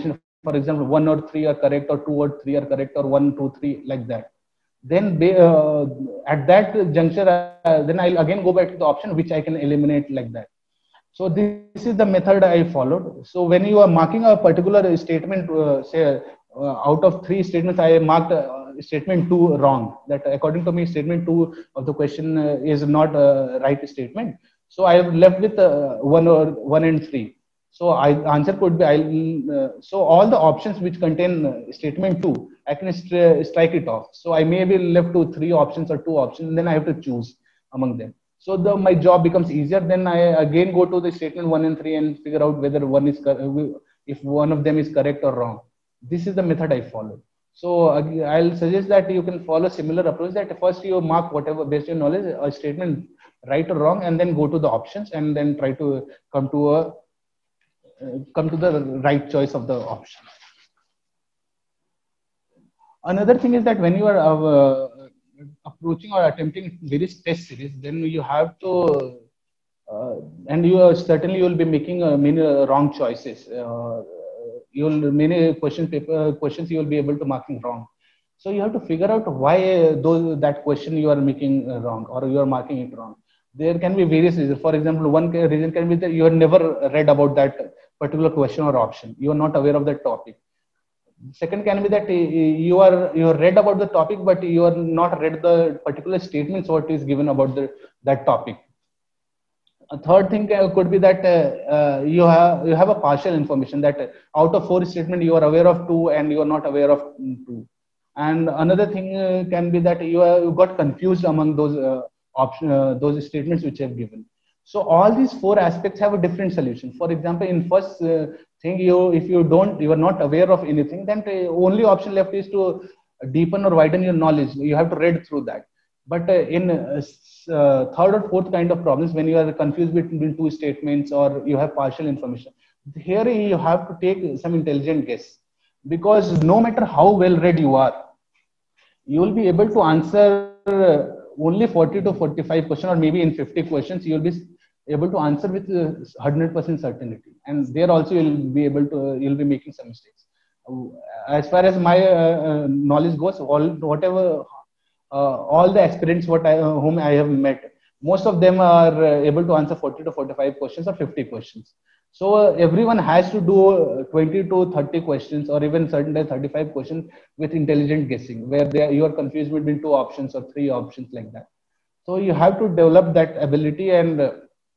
for example, one or three are correct, or two or three are correct, or one, two, three, like that. Then they, uh, at that juncture, uh, then I'll again go back to the option which I can eliminate like that. So this is the method I followed. So when you are marking a particular statement, uh, say uh, out of three statements, I marked uh, statement two wrong. That according to me, statement two of the question uh, is not a right statement. So I have left with uh, one or one and three. So I answer could be I'll uh, so all the options which contain uh, statement two, I can st strike it off. So I may be left to three options or two options, and then I have to choose among them. So the my job becomes easier. Then I again go to the statement one and three and figure out whether one is if one of them is correct or wrong. This is the method I follow. So I'll suggest that you can follow similar approach. That first you mark whatever based on knowledge a statement right or wrong, and then go to the options and then try to come to a uh, come to the right choice of the option. Another thing is that when you are uh, approaching or attempting various test series, then you have to, uh, and you are certainly you will be making uh, many uh, wrong choices. Uh, you will many question paper questions you will be able to marking wrong. So you have to figure out why those that question you are making wrong or you are marking it wrong. There can be various reasons. For example, one reason can be that you have never read about that particular question or option. You are not aware of that topic. Second can be that you are you read about the topic, but you are not read the particular statements what is given about the that topic. A third thing could be that uh, uh, you have you have a partial information that out of four statements you are aware of two and you are not aware of two. And another thing uh, can be that you, are, you got confused among those uh, option uh, those statements which have given. So all these four aspects have a different solution. For example, in first uh, thing, you if you don't you are not aware of anything, then the only option left is to deepen or widen your knowledge. You have to read through that. But uh, in uh, uh, third or fourth kind of problems, when you are confused between two statements or you have partial information, here you have to take some intelligent guess, because no matter how well read you are, you will be able to answer uh, only forty to forty-five questions, or maybe in fifty questions you will be able to answer with uh, one hundred percent certainty, and there also you'll be able to uh, you'll be making some mistakes. As far as my uh, knowledge goes, all whatever uh, all the aspirants what I, uh, whom I have met, most of them are uh, able to answer forty to forty-five questions or fifty questions. So uh, everyone has to do twenty to thirty questions, or even certain days thirty-five questions with intelligent guessing, where they, you are confused between two options or three options like that. So you have to develop that ability and uh,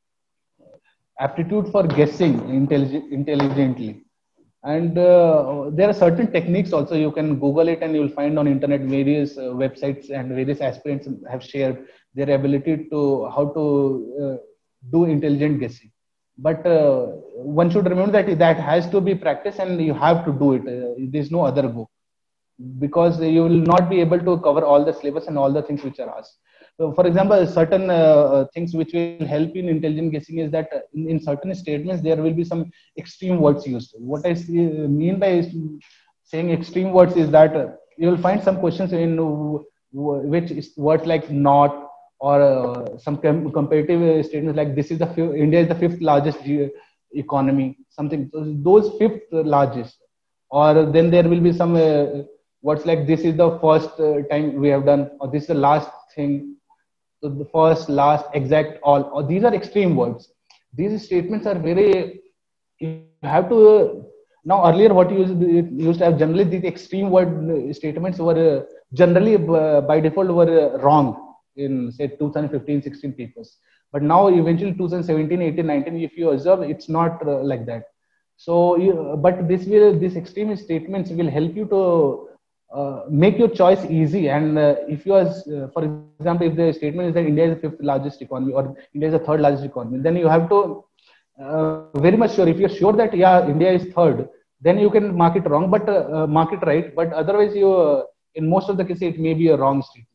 aptitude for guessing intellig intelligently. And uh, there are certain techniques also. You can Google it and you will find on internet various uh, websites, and various aspirants have shared their ability to how to uh, do intelligent guessing. But uh, one should remember that that has to be practiced, and you have to do it. Uh, there's no other go, because you will not be able to cover all the syllabus and all the things which are asked. So for example, certain uh, things which will help in intelligent guessing is that in, in certain statements there will be some extreme words used. What I see, mean by saying extreme words is that uh, you will find some questions in uh, which is words like not, or uh, some com comparative statements like this is the fifth, India is the fifth largest economy, something. So those fifth largest, or then there will be some uh, words like this is the first uh, time we have done, or this is the last thing. So the first, last, exact, all, or these are extreme words. These statements are very, you have to, uh, now earlier what you used, used to have generally these extreme word statements were uh, generally uh, by default were uh, wrong in say two thousand fifteen sixteen papers. But now eventually two thousand seventeen eighteen nineteen, if you observe, it's not uh, like that. So, you, but this will, these extreme statements will help you to uh, make your choice easy. And uh, if you are, uh, for example, if the statement is that India is the fifth largest economy, or India is the third largest economy, then you have to uh, very much sure. If you're sure that yeah, India is third, then you can mark it wrong, but uh, mark it right. But otherwise, you uh, in most of the cases it may be a wrong statement.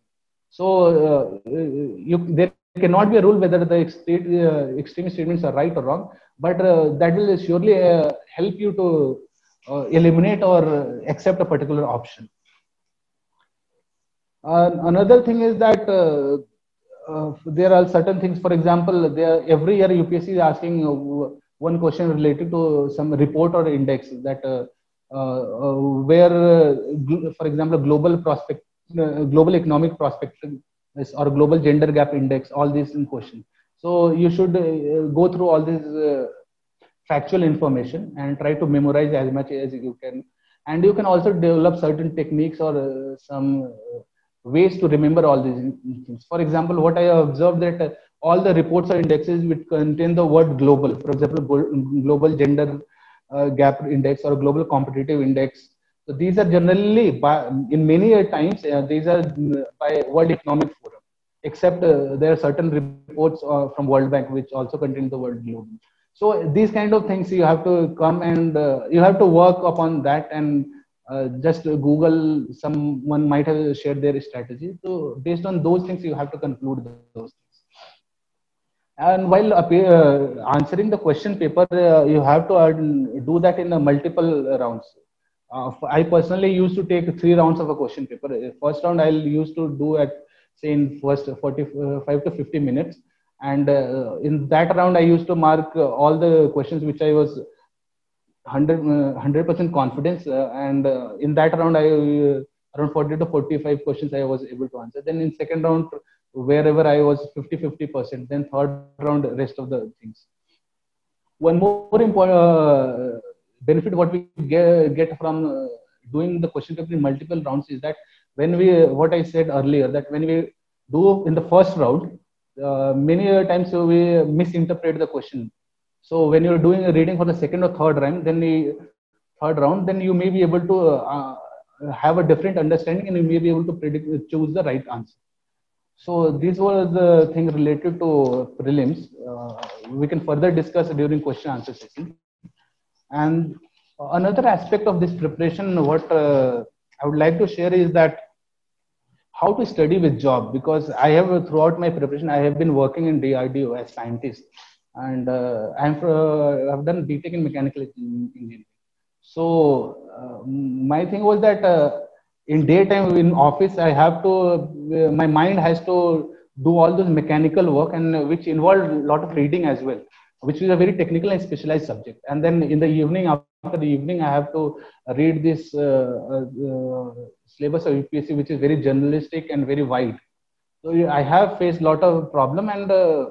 So uh, you, there cannot be a rule whether the state, uh, extreme statements are right or wrong, but uh, that will surely uh, help you to uh, eliminate or accept a particular option. Uh, another thing is that uh, uh, there are certain things. For example, there, every year U P S C is asking uh, one question related to some report or index that uh, uh, uh, where, uh, for example, global prospect, uh, global economic prospective or global gender gap index, all these in question. So you should uh, go through all these uh, factual information and try to memorize as much as you can. And you can also develop certain techniques or uh, some uh, ways to remember all these things. For example, what I observed that uh, all the reports or indexes which contain the word global, for example, global gender uh, gap index or global competitive index. So these are generally by, in many times uh, these are by World Economic Forum, except uh, there are certain reports uh, from World Bank which also contain the word global. So these kind of things you have to come and uh, you have to work upon that, and uh, just Google, someone might have shared their strategy. So based on those things, you have to conclude those things. And while uh, answering the question paper, uh, you have to uh, do that in uh, multiple rounds. Uh, I personally used to take three rounds of a question paper. First round I used to do at say in first forty-five to fifty minutes, and uh, in that round I used to mark uh, all the questions which I was one hundred percent confidence, uh, and uh, in that round I uh, around forty to forty-five questions I was able to answer. Then in second round, wherever I was fifty fifty percent, then third round rest of the things. One more important uh, benefit what we get, get from uh, doing the question paper in multiple rounds is that when we, what I said earlier, that when we do in the first round, uh, many times we misinterpret the question. So when you're doing a reading for the second or third round, then the third round, then you may be able to uh, have a different understanding, and you may be able to predict, choose the right answer. So these were the things related to prelims. Uh, we can further discuss during question answer session. And another aspect of this preparation, what uh, I would like to share is that how to study with job, because I have throughout my preparation, I have been working in D R D O as scientist, and uh, I'm uh, I've done B Tech in mechanical engineering. So uh, my thing was that uh, in daytime in office, I have to, uh, my mind has to do all those mechanical work, and uh, which involve a lot of reading as well, which is a very technical and specialized subject. And then in the evening, after the evening, I have to read this uh, uh, syllabus of U P S C, which is very journalistic and very wide. So I have faced a lot of problem, and uh,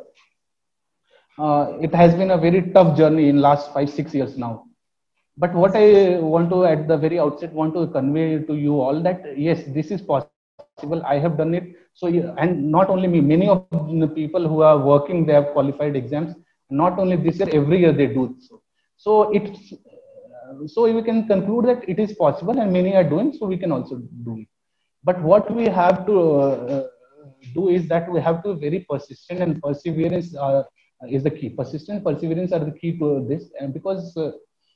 uh, it has been a very tough journey in last five, six years now. But what I want to, at the very outset, want to convey to you all that, yes, this is possible. I have done it. So, and not only me, many of the people who are working, they have qualified exams. Not only this year, every year they do so. So it's, so we can conclude that it is possible, and many are doing, so we can also do it. But what we have to uh, do is that we have to be very persistent, and perseverance uh, is the key. Persistence, perseverance are the key to this, and because uh,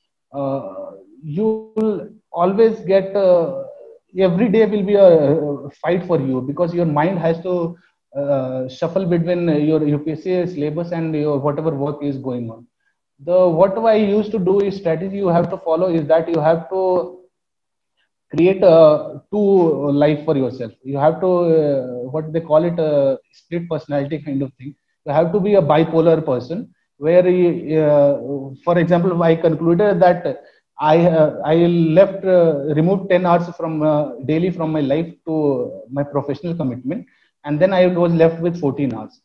uh, you will always get, uh, every day will be a fight for you, because your mind has to uh, shuffle between your U P S C syllabus and your whatever work is going on. The what I used to do is strategy you have to follow is that you have to create a two life for yourself. You have to uh, what they call it a split personality kind of thing. You have to be a bipolar person, where you, uh, for example, I concluded that I uh, I left uh, removed ten hours from uh, daily from my life to my professional commitment, and then I was left with fourteen hours.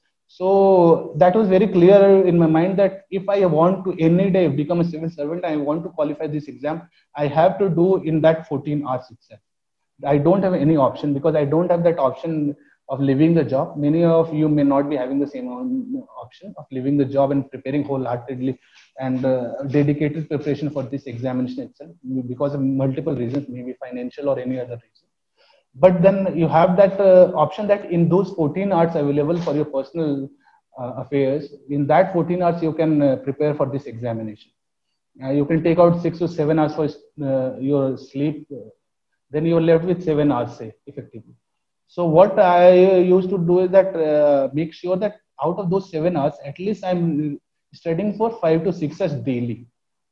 So that was very clear in my mind that if I want to any day become a civil servant, I want to qualify this exam, I have to do in that fourteen hours itself. I don't have any option, because I don't have that option of leaving the job. Many of you may not be having the same option of leaving the job and preparing wholeheartedly and uh, dedicated preparation for this examination itself, because of multiple reasons, maybe financial or any other reason. But then you have that uh, option that in those fourteen hours available for your personal uh, affairs, in that fourteen hours you can uh, prepare for this examination. Uh, you can take out six to seven hours for uh, your sleep. Uh, then you're left with seven hours, say, effectively. So what I used to do is that uh, make sure that out of those seven hours, at least I'm studying for five to six hours daily.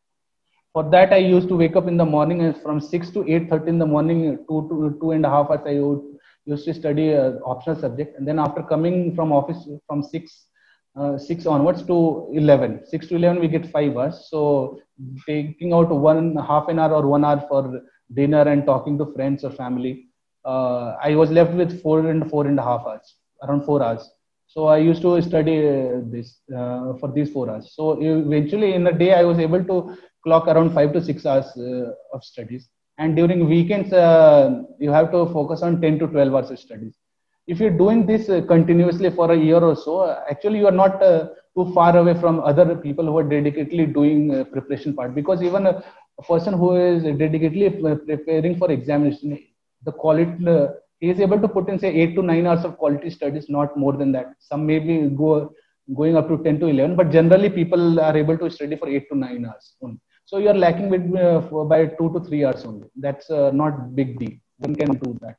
For that, I used to wake up in the morning, and from six to eight thirty in the morning, two to two and a half hours, I would used to study an optional subject. And then after coming from office from six uh, six onwards to eleven. six to eleven, we get five hours. So taking out one half an hour or one hour for dinner and talking to friends or family, uh, I was left with four and four and a half hours, around four hours. So I used to study uh, this uh, for these four hours. So eventually in a day, I was able to clock around five to six hours uh, of studies. And during weekends, uh, you have to focus on ten to twelve hours of studies. If you're doing this uh, continuously for a year or so, uh, actually you are not uh, too far away from other people who are dedicatedly doing uh, preparation part. Because even a, a person who is dedicatedly preparing for examination, the quality uh, he is able to put in say eight to nine hours of quality studies, not more than that. Some maybe go going up to ten to eleven, but generally people are able to study for eight to nine hours only. So you are lacking with uh, by two to three hours only. That's uh, not big deal. One can do that.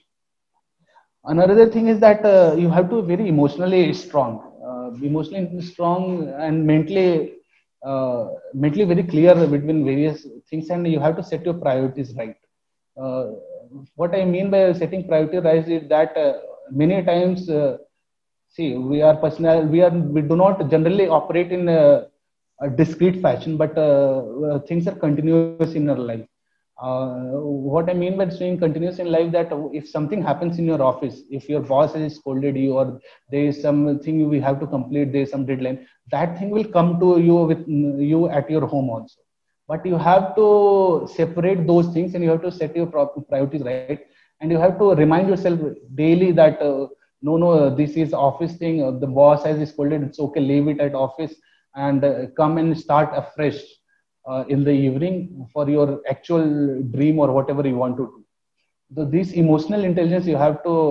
Another thing is that uh, you have to be very emotionally strong, uh, emotionally strong and mentally, uh, mentally very clear between various things, and you have to set your priorities right. Uh, what I mean by setting priority right is that uh, many times, uh, see, we are personal, we are, we do not generally operate in a, a discrete fashion, but uh, uh, things are continuous in our life. Uh, what I mean by saying continuous in life, that if something happens in your office, if your boss has scolded you, or there is something we have to complete, there is some deadline, that thing will come to you with you at your home also. But you have to separate those things, and you have to set your priorities right, and you have to remind yourself daily that uh, no, no, this is office thing. Uh, the boss has scolded. It's okay. Leave it at office and uh, come and start afresh uh, in the evening for your actual dream or whatever you want to do. So this emotional intelligence you have to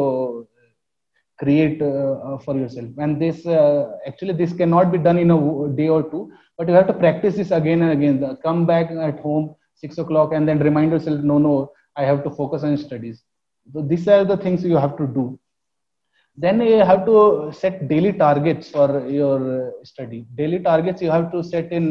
create uh, uh, for yourself. And this uh, actually this cannot be done in a day or two, but you have to practice this again and again. Come back at home six o'clock and then remind yourself, no, no, I have to focus on studies. So these are the things you have to do. Then you have to set daily targets for your study. Daily targets you have to set in,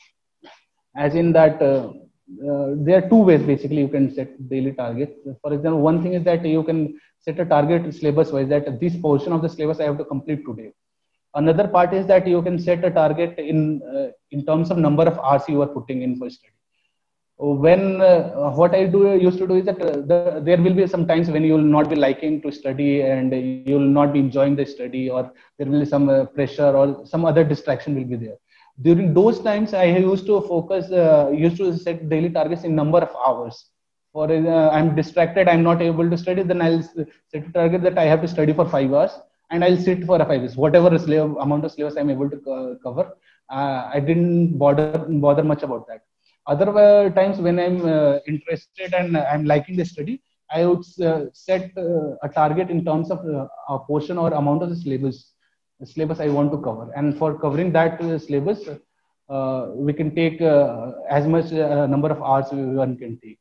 as in that uh, uh, there are two ways basically you can set daily targets. For example, one thing is that you can set a target syllabus wise, that this portion of the syllabus I have to complete today. Another part is that you can set a target in uh, in terms of number of hours you are putting in for study. When uh, what I do used to do is that uh, the, there will be some times when you will not be liking to study and you will not be enjoying the study, or there will be some uh, pressure or some other distraction will be there. During those times, I used to focus, uh, used to set daily targets in number of hours. For uh, I'm distracted, I'm not able to study, then I'll set a target that I have to study for five hours, and I'll sit for five hours, whatever slave, amount of syllabus I'm able to uh, cover. Uh, I didn't bother bother much about that. Other uh, times when I'm uh, interested and I'm liking the study, I would uh, set uh, a target in terms of uh, a portion or amount of the syllabus, the syllabus I want to cover. And for covering that uh, syllabus, uh, we can take uh, as much uh, number of hours one can take.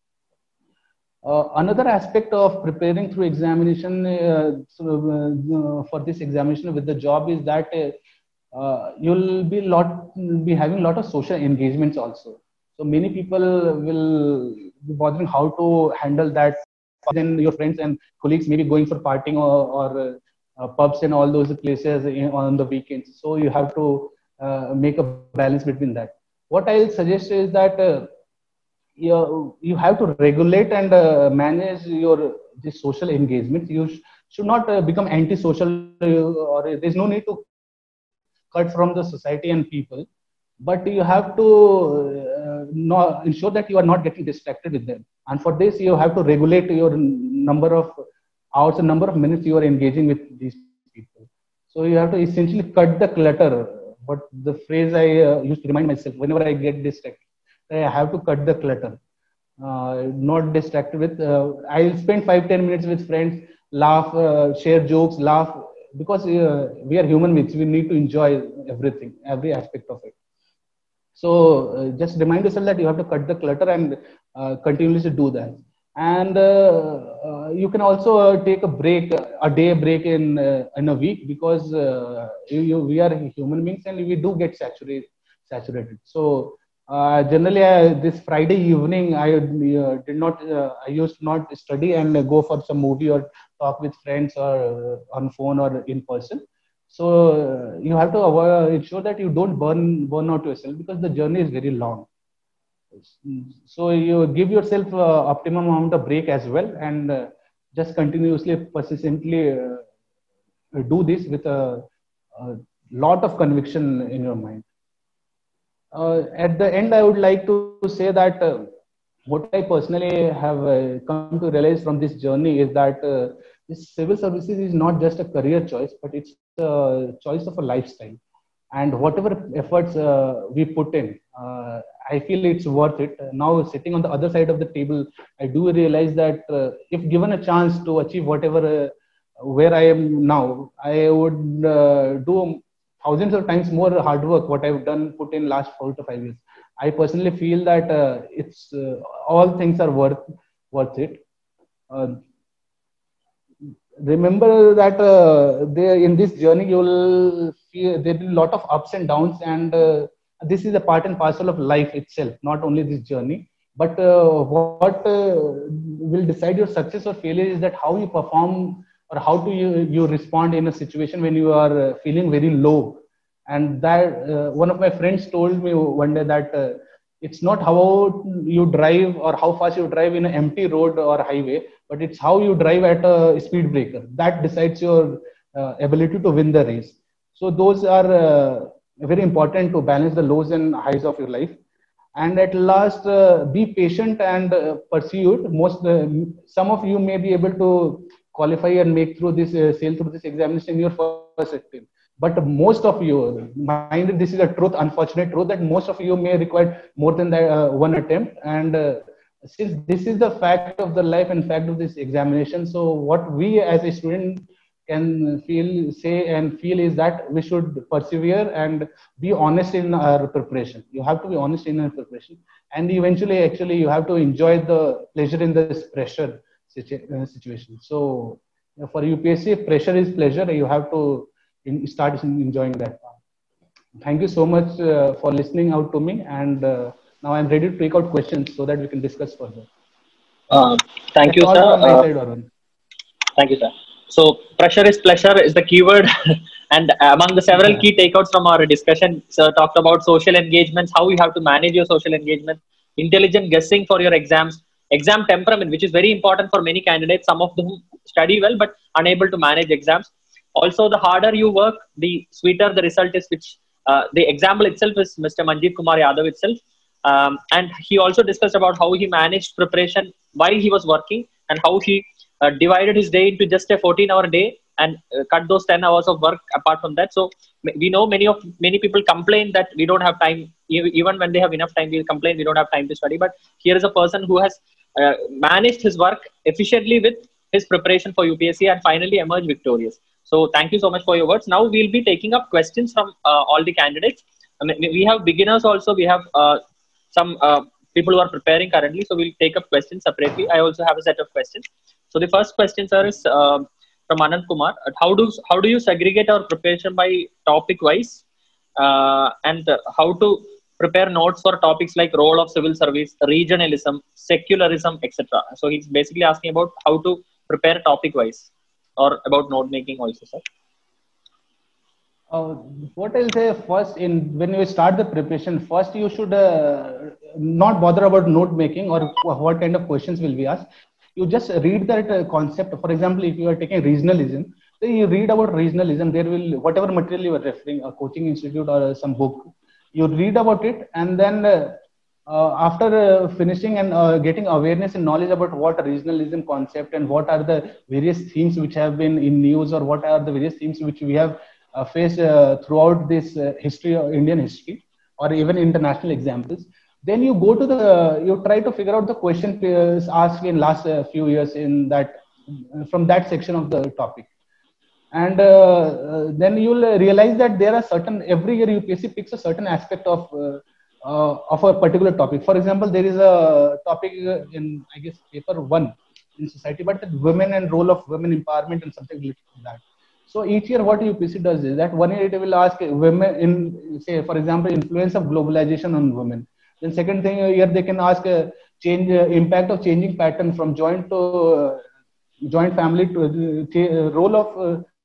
Uh, another aspect of preparing through examination uh, so, uh, for this examination with the job is that uh, uh, you'll be lot be having a lot of social engagements also. So many people will be bothering how to handle that. Then your friends and colleagues may be going for partying or, or uh, pubs and all those places in, on the weekends. So you have to uh, make a balance between that. What I'll suggest is that uh, you, you have to regulate and uh, manage your this social engagement. You sh should not uh, become anti-social, uh, or there's no need to cut from the society and people. But you have to uh, not ensure that you are not getting distracted with them. And for this, you have to regulate your number of hours and number of minutes you are engaging with these people. So you have to essentially cut the clutter. But the phrase I uh, used to remind myself whenever I get distracted, I have to cut the clutter. Uh, not distracted with, uh, I'll spend five, ten minutes with friends, laugh, uh, share jokes, laugh, because uh, we are human beings. We need to enjoy everything, every aspect of it. So uh, just remind yourself that you have to cut the clutter and uh, continuously do that. And uh, uh, you can also uh, take a break, a day break in uh, in a week, because uh, you, you, we are human beings and we do get saturated. saturated. So uh, generally, uh, this Friday evening, I uh, did not, uh, I used to not study and uh, go for some movie or talk with friends or uh, on phone or in person. So uh, you have to avoid, ensure that you don't burn burn out yourself, because the journey is very long. So you give yourself uh, optimum amount of break as well, and uh, just continuously, persistently uh, do this with a, a lot of conviction in your mind. Uh, at the end, I would like to say that uh, what I personally have uh, come to realize from this journey is that uh, this civil services is not just a career choice, but it's a choice of a lifestyle. And whatever efforts uh, we put in, uh, I feel it's worth it. Now, sitting on the other side of the table, I do realize that uh, if given a chance to achieve whatever uh, where I am now, I would uh, do thousands of times more hard work what I've done put in last four to five years. I personally feel that uh, it's uh, all things are worth worth it. Uh, Remember that uh, there in this journey you will feel there will be a lot of ups and downs, and uh, this is a part and parcel of life itself, not only this journey. But uh, what uh, will decide your success or failure is that how you perform, or how do you you respond in a situation when you are uh, feeling very low. And that uh, one of my friends told me one day that uh, it's not how you drive or how fast you drive in an empty road or highway, but it's how you drive at a speed breaker that decides your uh, ability to win the race. So those are uh, very important to balance the lows and highs of your life. And at last, uh, be patient and uh, pursue it. Most uh, some of you may be able to qualify and make through this uh, sail through this examination in your first attempt, but most of you, mind, this is a truth, unfortunate truth, that most of you may require more than that uh, one attempt. And uh, since this is the fact of the life and fact of this examination, so what we as a student can feel, say and feel is that we should persevere and be honest in our preparation. You have to be honest in your preparation, and eventually, actually, you have to enjoy the pleasure in this pressure situ- uh, situation. So for U P S C, pressure is pleasure. You have to in, start enjoying that. Thank you so much uh, for listening out to me, and uh, now I'm ready to take out questions so that we can discuss further. Uh, thank That's you, all sir. from my Uh, side, Arun. Thank you, sir. So, pressure is pleasure is the keyword. And among the several Yeah. key takeouts from our discussion, sir talked about social engagements, how you have to manage your social engagement, intelligent guessing for your exams, exam temperament, which is very important for many candidates. Some of them study well but unable to manage exams. Also, the harder you work, the sweeter the result is, which uh, the example itself is Mister Manjeet Kumar Yadav itself. Um, and he also discussed about how he managed preparation while he was working, and how he uh, divided his day into just a fourteen hour day, and uh, cut those ten hours of work apart from that. So we know many of many people complain that we don't have time. Even when they have enough time, we complain we don't have time to study. But here is a person who has uh, managed his work efficiently with his preparation for U P S C and finally emerged victorious. So thank you so much for your words. Now we'll be taking up questions from uh, all the candidates. I mean, we have beginners also. We have uh, some uh, people who are preparing currently. So we'll take up questions separately. I also have a set of questions. So the first question, sir, is uh, from Anand Kumar. How do how do you segregate our preparation by topic wise, uh, and uh, how to prepare notes for topics like role of civil service, regionalism, secularism, et cetera. So he's basically asking about how to prepare topic wise, or about note making also, sir. Uh, what I'll say first, in when you start the preparation, first you should uh, not bother about note making or what kind of questions will be asked. You just read that uh, concept. For example, if you are taking regionalism, then you read about regionalism. There will whatever material you are referring, a coaching institute or uh, some book, you read about it, and then uh, uh, after uh, finishing and uh, getting awareness and knowledge about what regionalism concept and what are the various themes which have been in news, or what are the various themes which we have uh, faced uh, throughout this uh, history of Indian history, or even international examples. Then you go to the, you try to figure out the question asked in last uh, few years in that, from that section of the topic. And uh, uh, then you will realize that there are certain, every year U P S C picks a certain aspect of uh, uh, of a particular topic. For example, there is a topic in, I guess, paper one in society, but the women and role of women empowerment and something related to that. So each year what U P S C does is that one year it will ask women in, say, for example, influence of globalization on women. Then second thing here they can ask uh, change uh, impact of changing pattern from joint to uh, joint family to uh, role of uh,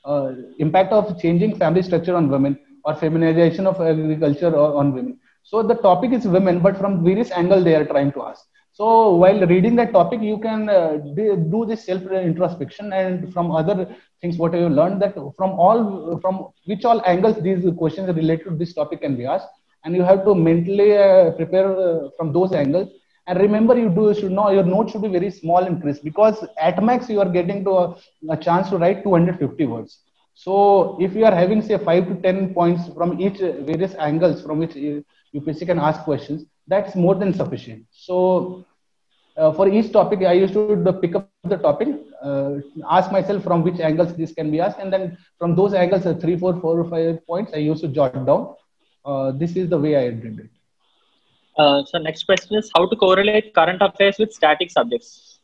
uh, impact of changing family structure on women or feminization of agriculture on women. So the topic is women, but from various angles they are trying to ask. So while reading that topic, you can uh, do this self introspection, and from other things, what you learned, that from all from which all angles these questions related to this topic can be asked, and you have to mentally uh, prepare uh, from those angles. And remember, you do should know your note should be very small and crisp, because at max you are getting to a, a chance to write two hundred fifty words. So if you are having say five to ten points from each uh, various angles from which you, you basically can ask questions, that's more than sufficient. So uh, for each topic, I used to pick up the topic, uh, ask myself from which angles this can be asked, and then from those angles, uh, three, four, four or five points, I used to jot down. Uh, this is the way I did it. Uh, so next question is how to correlate current affairs with static subjects.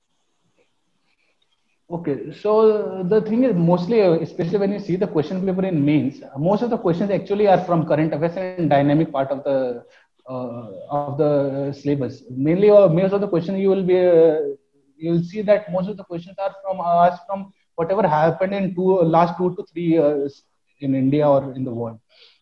Okay, so the thing is mostly, especially when you see the question paper in mains, most of the questions actually are from current affairs and dynamic part of the uh, of the syllabus. Mainly, uh, most of the questions you will be uh, you will see that most of the questions are from us uh, from whatever happened in two last two to three years in India or in the world.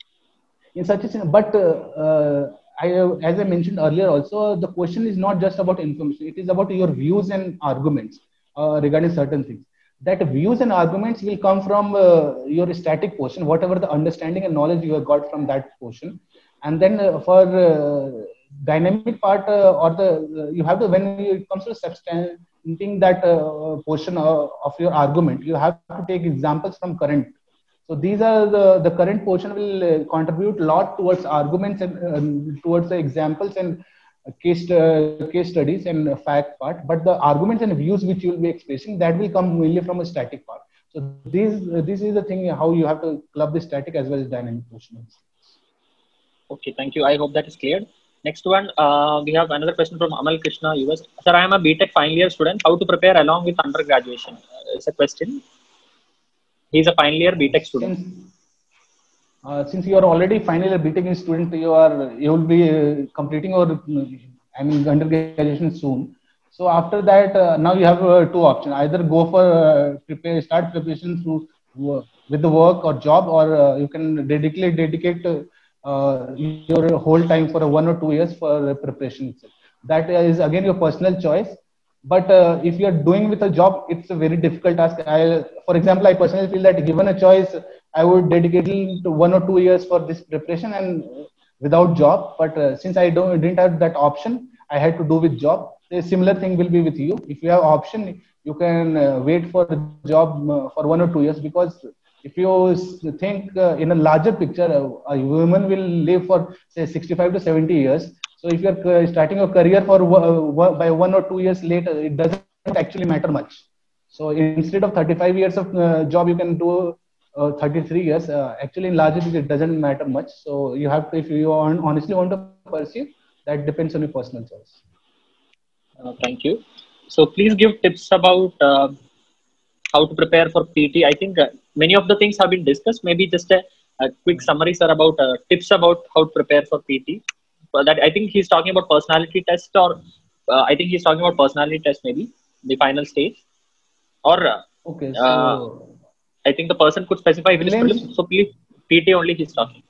In such a, but uh, uh, I, as I mentioned earlier, also the question is not just about information; it is about your views and arguments uh, regarding certain things. That views and arguments will come from uh, your static portion, whatever the understanding and knowledge you have got from that portion, and then uh, for uh, dynamic part uh, or the uh, you have to, when it comes to substanting that uh, portion of, of your argument, you have to take examples from current. So these are the, the current portion will uh, contribute a lot towards arguments and uh, towards the examples and case uh, case studies and uh, fact part. But the arguments and views which you will be expressing, that will come mainly from a static part. So this uh, this is the thing how you have to club the static as well as dynamic portion. Okay, thank you. I hope that is clear. Next one, uh, we have another question from Amal Krishna, U S. Sir, I am a B Tech final year student. How to prepare along with undergraduation? Uh, it's a question. He's a final year B Tech student. Since, uh, since you are already final year B Tech student, you are you will be uh, completing your I mean undergraduation soon. So after that, uh, now you have uh, two options: either go for uh, prepare start preparation through work, with the work or job, or uh, you can dedicate dedicate uh, your whole time for one or two years for preparation itself. That is again your personal choice. But uh, if you are doing with a job, it's a very difficult task. I, for example, I personally feel that given a choice, I would dedicate to one or two years for this preparation and without job. But uh, since I don't didn't have that option, I had to do with job. A similar thing will be with you. If you have option, you can uh, wait for a job uh, for one or two years, because if you think uh, in a larger picture, uh, a woman will live for say sixty-five to seventy years. So if you're starting a career for uh, by one or two years later, it doesn't actually matter much. So instead of thirty-five years of uh, job, you can do uh, thirty-three years. Uh, actually, in larger picture, it doesn't matter much. So you have to, if you honestly want to pursue, that depends on your personal choice. Uh, thank you. So please give tips about uh, how to prepare for P T. I think uh, many of the things have been discussed. Maybe just a, a quick summary, sir, about uh, tips about how to prepare for P T. That I think he's talking about personality test, or uh, I think he's talking about personality test, maybe the final stage, or uh, okay. So uh, I think the person could specify which prelims. So please, P T only he's talking.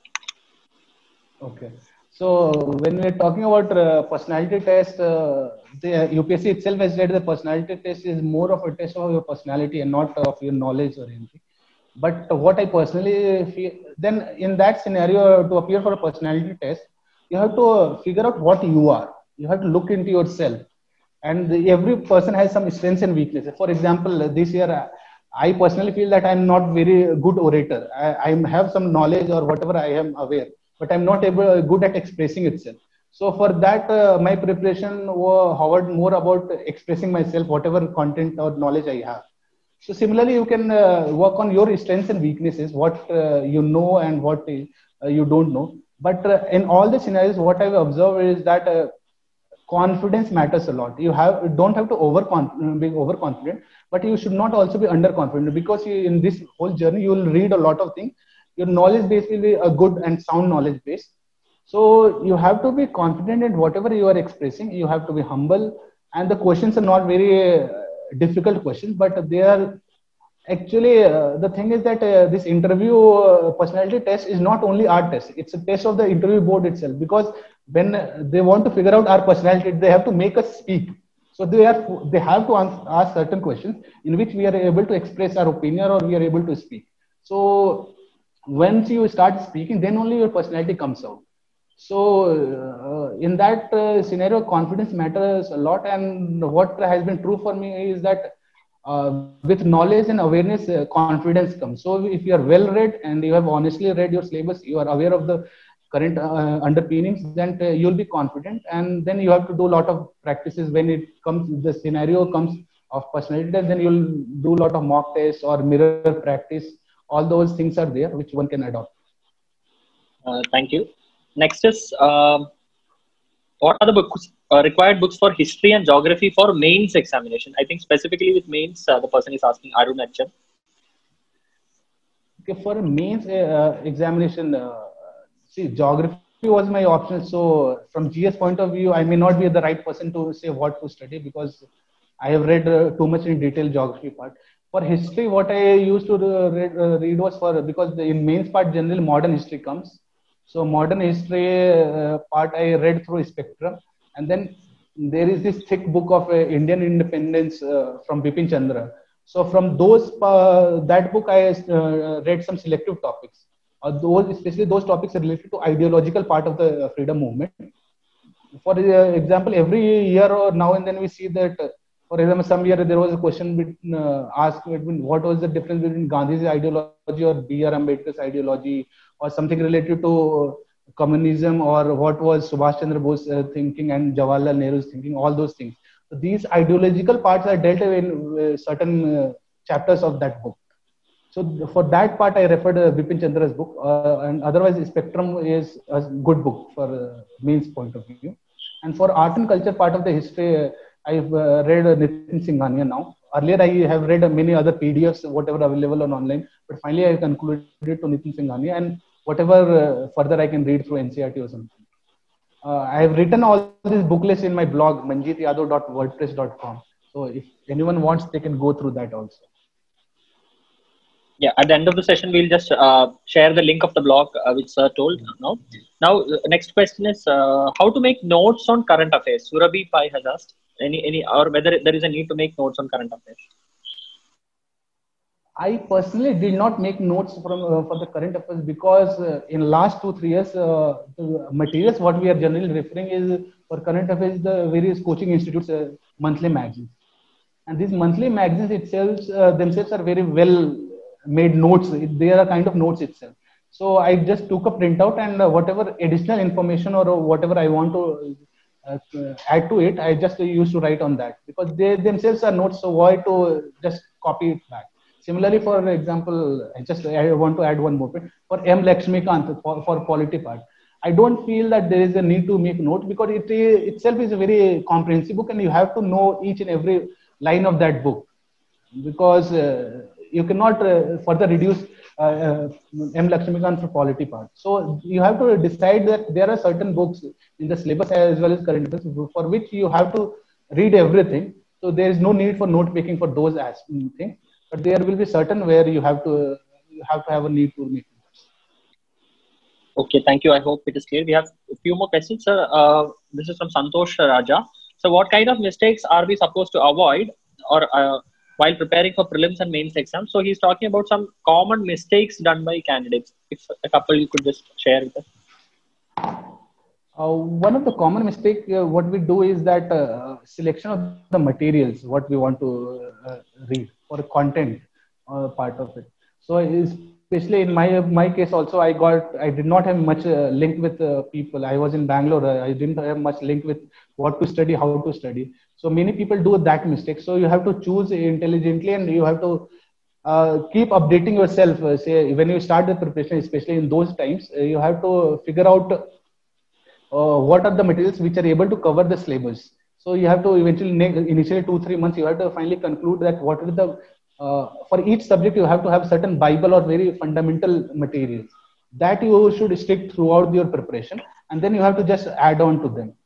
Okay. So when we are talking about uh, personality test, uh, the U P S C itself has said the personality test is more of a test of your personality and not of your knowledge or anything. But what I personally feel, then in that scenario, to appear for a personality test, you have to figure out what you are. You have to look into yourself. And every person has some strengths and weaknesses. For example, this year, I personally feel that I'm not very good orator. I, I have some knowledge or whatever I am aware, but I'm not able good at expressing itself. So for that, uh, my preparation was hovered more about expressing myself, whatever content or knowledge I have. So similarly, you can uh, work on your strengths and weaknesses, what uh, you know and what uh, you don't know. But uh, in all the scenarios, what I've observed is that uh, confidence matters a lot. You have don't have to over be overconfident, but you should not also be underconfident, because you, in this whole journey, you will read a lot of things. Your knowledge base will be a good and sound knowledge base. So you have to be confident in whatever you are expressing. You have to be humble, and the questions are not very uh, difficult questions, but they are Actually, uh, the thing is that uh, this interview uh, personality test is not only our test, it's a test of the interview board itself. Because when uh, they want to figure out our personality, they have to make us speak. So they are they have to ans- ask certain questions in which we are able to express our opinion or we are able to speak. So once you start speaking, then only your personality comes out. So uh, in that uh, scenario, confidence matters a lot. And what has been true for me is that uh, with knowledge and awareness, uh, confidence comes. So if you are well read and you have honestly read your syllabus, you are aware of the current uh, underpinnings, then uh, you'll be confident. And then you have to do a lot of practices when it comes, the scenario comes of personality test, then you'll do a lot of mock tests or mirror practice. All those things are there which one can adopt. Uh, thank you. Next is um, what are the books uh, required books for history and geography for mains examination? I think specifically with mains, uh, the person is asking Arun Achan. Okay, for a mains uh, examination, uh, see, geography was my option. So, from G S point of view, I may not be the right person to say what to study because I have read uh, too much in detail geography part. For history, what I used to uh, read, uh, read was for because the, in mains part, generally modern history comes. So, modern history uh, part I read through Spectrum, and then there is this thick book of uh, Indian independence uh, from Bipin Chandra. So from those uh, that book, I uh, read some selective topics. Uh, those especially those topics are related to ideological part of the uh, freedom movement. For uh, example, every year or now and then we see that. Uh, for example, some year there was a question between, uh, asked between what was the difference between Gandhi's ideology or B R Ambedkar's ideology, or something related to communism, or what was Subhash Chandra Bose uh, thinking and Jawaharlal Nehru's thinking. All those things. So these ideological parts are dealt in uh, certain uh, chapters of that book. So for that part, I referred uh, Bipin Chandra's book, uh, and otherwise Spectrum is a good book for uh, means point of view. And for art and culture part of the history, uh, I've uh, read uh, Nitin Singhania now. Earlier, I have read uh, many other P D Fs, whatever available on online, but finally I concluded to Nitin Singhania, and whatever uh, further I can read through N C R T or something. Uh, I have written all these book lists in my blog, manjeet yadav dot wordpress dot com. So if anyone wants, they can go through that also. Yeah, at the end of the session, we'll just uh, share the link of the blog uh, which Sir told now. Now, uh, next question is uh, how to make notes on current affairs. Surabhi Pai has asked any any or whether there is a need to make notes on current affairs. I personally did not make notes from uh, for the current affairs because uh, in last two three years uh, the materials what we are generally referring is for current affairs the various coaching institutes uh, monthly magazines, and these monthly magazines itself uh, themselves are very well made notes. They are a kind of notes itself. So I just took a printout and uh, whatever additional information or whatever I want to uh, add to it, I just used to write on that because they themselves are notes. So why to just copy it back? Similarly, for example, I just I want to add one more point for M. Lakshmikant for, for polity part. I don't feel that there is a need to make note because it itself is a very comprehensive book and you have to know each and every line of that book because uh, you cannot uh, further reduce uh, uh, M. Lakshmikant for polity part. So you have to decide that there are certain books in the syllabus as well as current affairs for which you have to read everything. So there is no need for note taking for those things. But there will be certain where you have to you have to have a need to make notes. Okay, thank you. I hope it is clear. We have a few more questions, sir. Uh, this is from Santosh Raja. So, what kind of mistakes are we supposed to avoid, or uh, while preparing for prelims and mains exams? So, he's talking about some common mistakes done by candidates. If a couple you could just share with us. Uh, one of the common mistake uh, what we do is that uh, selection of the materials what we want to uh, read for content uh, part of it. So especially in my my case also I got I did not have much uh, link with uh, people. I was in Bangalore. Uh, I didn't have much link with what to study, how to study. So many people do that mistake. So you have to choose intelligently and you have to uh, keep updating yourself. Uh, say when you start the preparation, especially in those times, uh, you have to figure out uh, what are the materials which are able to cover the syllabus. So you have to eventually, initially two, three months, you have to finally conclude that what is the, uh, for each subject, you have to have certain Bible or very fundamental materials that you should stick throughout your preparation. And then you have to just add on to them.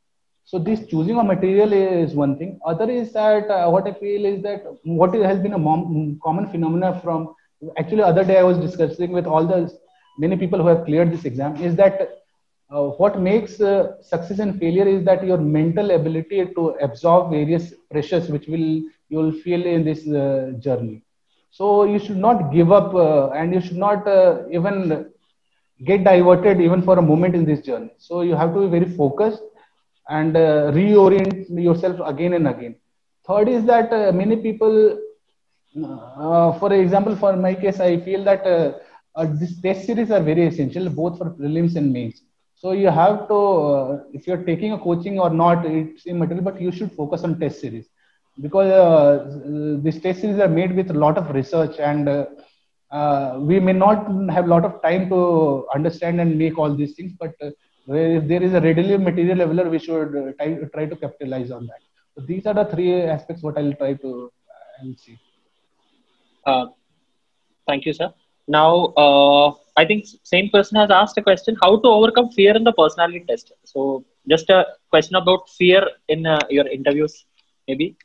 So this choosing of material is one thing. Other is that uh, what I feel is that what has been a mom, common phenomena from actually other day I was discussing with all the many people who have cleared this exam is that uh, what makes uh, success and failure is that your mental ability to absorb various pressures which will you will feel in this uh, journey. So you should not give up uh, and you should not uh, even get diverted even for a moment in this journey. So you have to be very focused and uh, reorient yourself again and again. Third is that uh, many people, uh, for example, for my case, I feel that uh, uh, these test series are very essential both for prelims and mains. So you have to, uh, if you're taking a coaching or not, it's immaterial, but you should focus on test series because uh, these test series are made with a lot of research and uh, uh, we may not have a lot of time to understand and make all these things, but uh, if there is a readily material leveler, we should uh, try, try to capitalize on that. So these are the three aspects what I'll try to uh, I'll see. Uh, thank you, sir. Now, uh, I think same person has asked a question: how to overcome fear in the personality test? So, just a question about fear in uh, your interviews, maybe.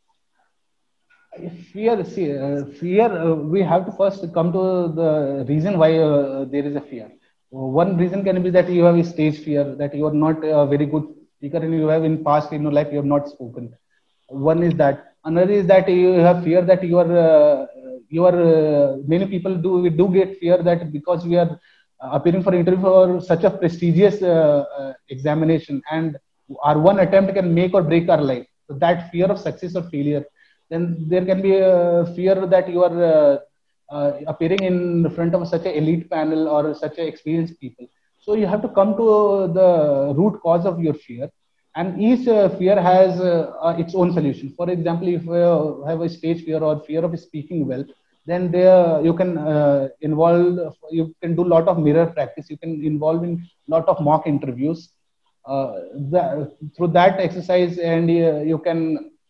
Fear, see, uh, fear. Uh, we have to first come to the reason why uh, there is a fear. One reason can be that you have a stage fear, that you are not a very good speaker, and you have in past in your life you have not spoken. One is that. Another is that you have fear that you are uh, you are uh, many people do we do get fear that because we are uh, appearing for interview for such a prestigious uh, uh, examination and our one attempt can make or break our life. So that fear of success or failure, then there can be a fear that you are uh, uh, appearing in front of such an elite panel or such a experienced people. So you have to come to the root cause of your fear, and each uh, fear has uh, uh, its own solution. For example, if you uh, have a stage fear or fear of speaking well, then there you can uh, involve you can do a lot of mirror practice, you can involve in lot of mock interviews uh, the, through that exercise, and uh, you can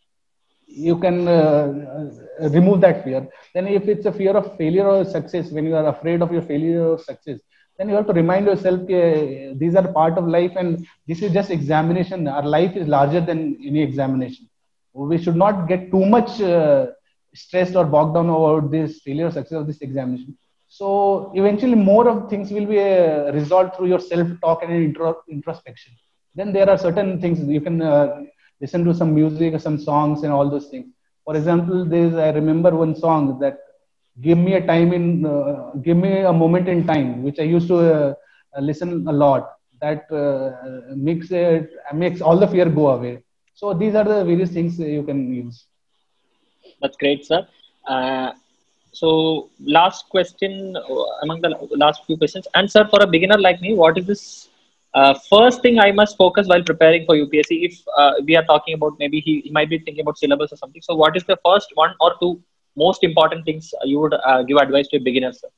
you can uh, uh, remove that fear. Then if it's a fear of failure or success, when you are afraid of your failure or success, then you have to remind yourself uh, these are part of life and this is just examination. Our life is larger than any examination. We should not get too much uh, stressed or bogged down about this failure or success of this examination. So eventually more of things will be uh, resolved through your self-talk and intro- introspection. Then there are certain things you can uh, listen to some music, some songs, and all those things. For example, there's I remember one song that give me a time in, uh, give me a moment in time, which I used to uh, uh, listen a lot. That uh, makes it makes all the fear go away. So these are the various things you can use. That's great, sir. Uh, so, last question uh, among the last few questions. And, sir, for a beginner like me, what is this uh, first thing I must focus while preparing for U P S C? If uh, we are talking about maybe he, he might be thinking about syllabus or something. So, what is the first one or two most important things you would uh, give advice to a beginner, sir?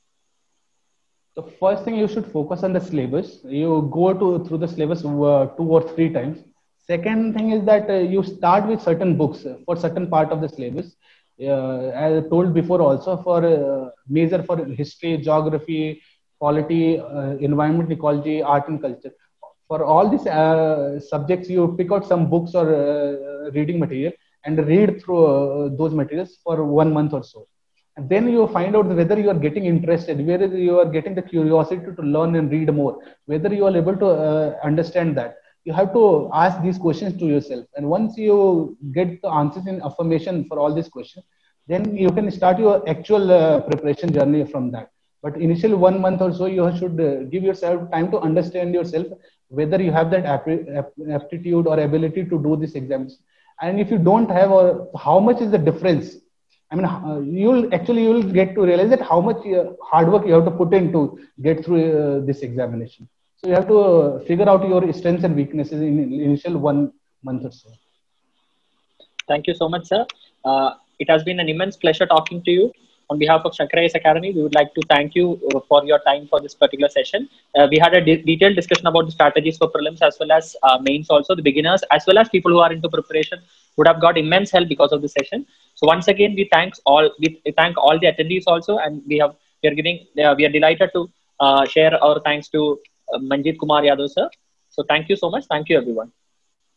The first thing you should focus on the syllabus. You go to through the syllabus uh, two or three times. Second thing is that uh, you start with certain books uh, for certain part of the syllabus. Uh, as I told before, also for uh, major for history, geography, polity, uh, environment, ecology, art and culture. For all these uh, subjects, you pick out some books or uh, reading material and read through uh, those materials for one month or so, and then you find out whether you are getting interested, whether you are getting the curiosity to learn and read more, whether you are able to uh, understand that. You have to ask these questions to yourself. And once you get the answers in affirmation for all these questions, then you can start your actual uh, preparation journey from that. But initially one month or so, you should uh, give yourself time to understand yourself, whether you have that aptitude or ability to do these exams. And if you don't have, or how much is the difference. I mean, uh, you'll actually you'll get to realize that how much uh, hard work you have to put in to get through uh, this examination. So you have to uh, figure out your strengths and weaknesses in initial one month or so. Thank you so much, sir. Uh, it has been an immense pleasure talking to you. On behalf of Shankar I A S Academy, we would like to thank you uh, for your time for this particular session. Uh, we had a de detailed discussion about the strategies for prelims as well as uh, mains also. The beginners as well as people who are into preparation would have got immense help because of the session. So once again, we thanks all we thank all the attendees also, and we have we are giving uh, we are delighted to uh, share our thanks to uh, Manjeet Kumar Yadav, sir. So thank you so much. Thank you, everyone.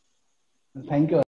Thank you.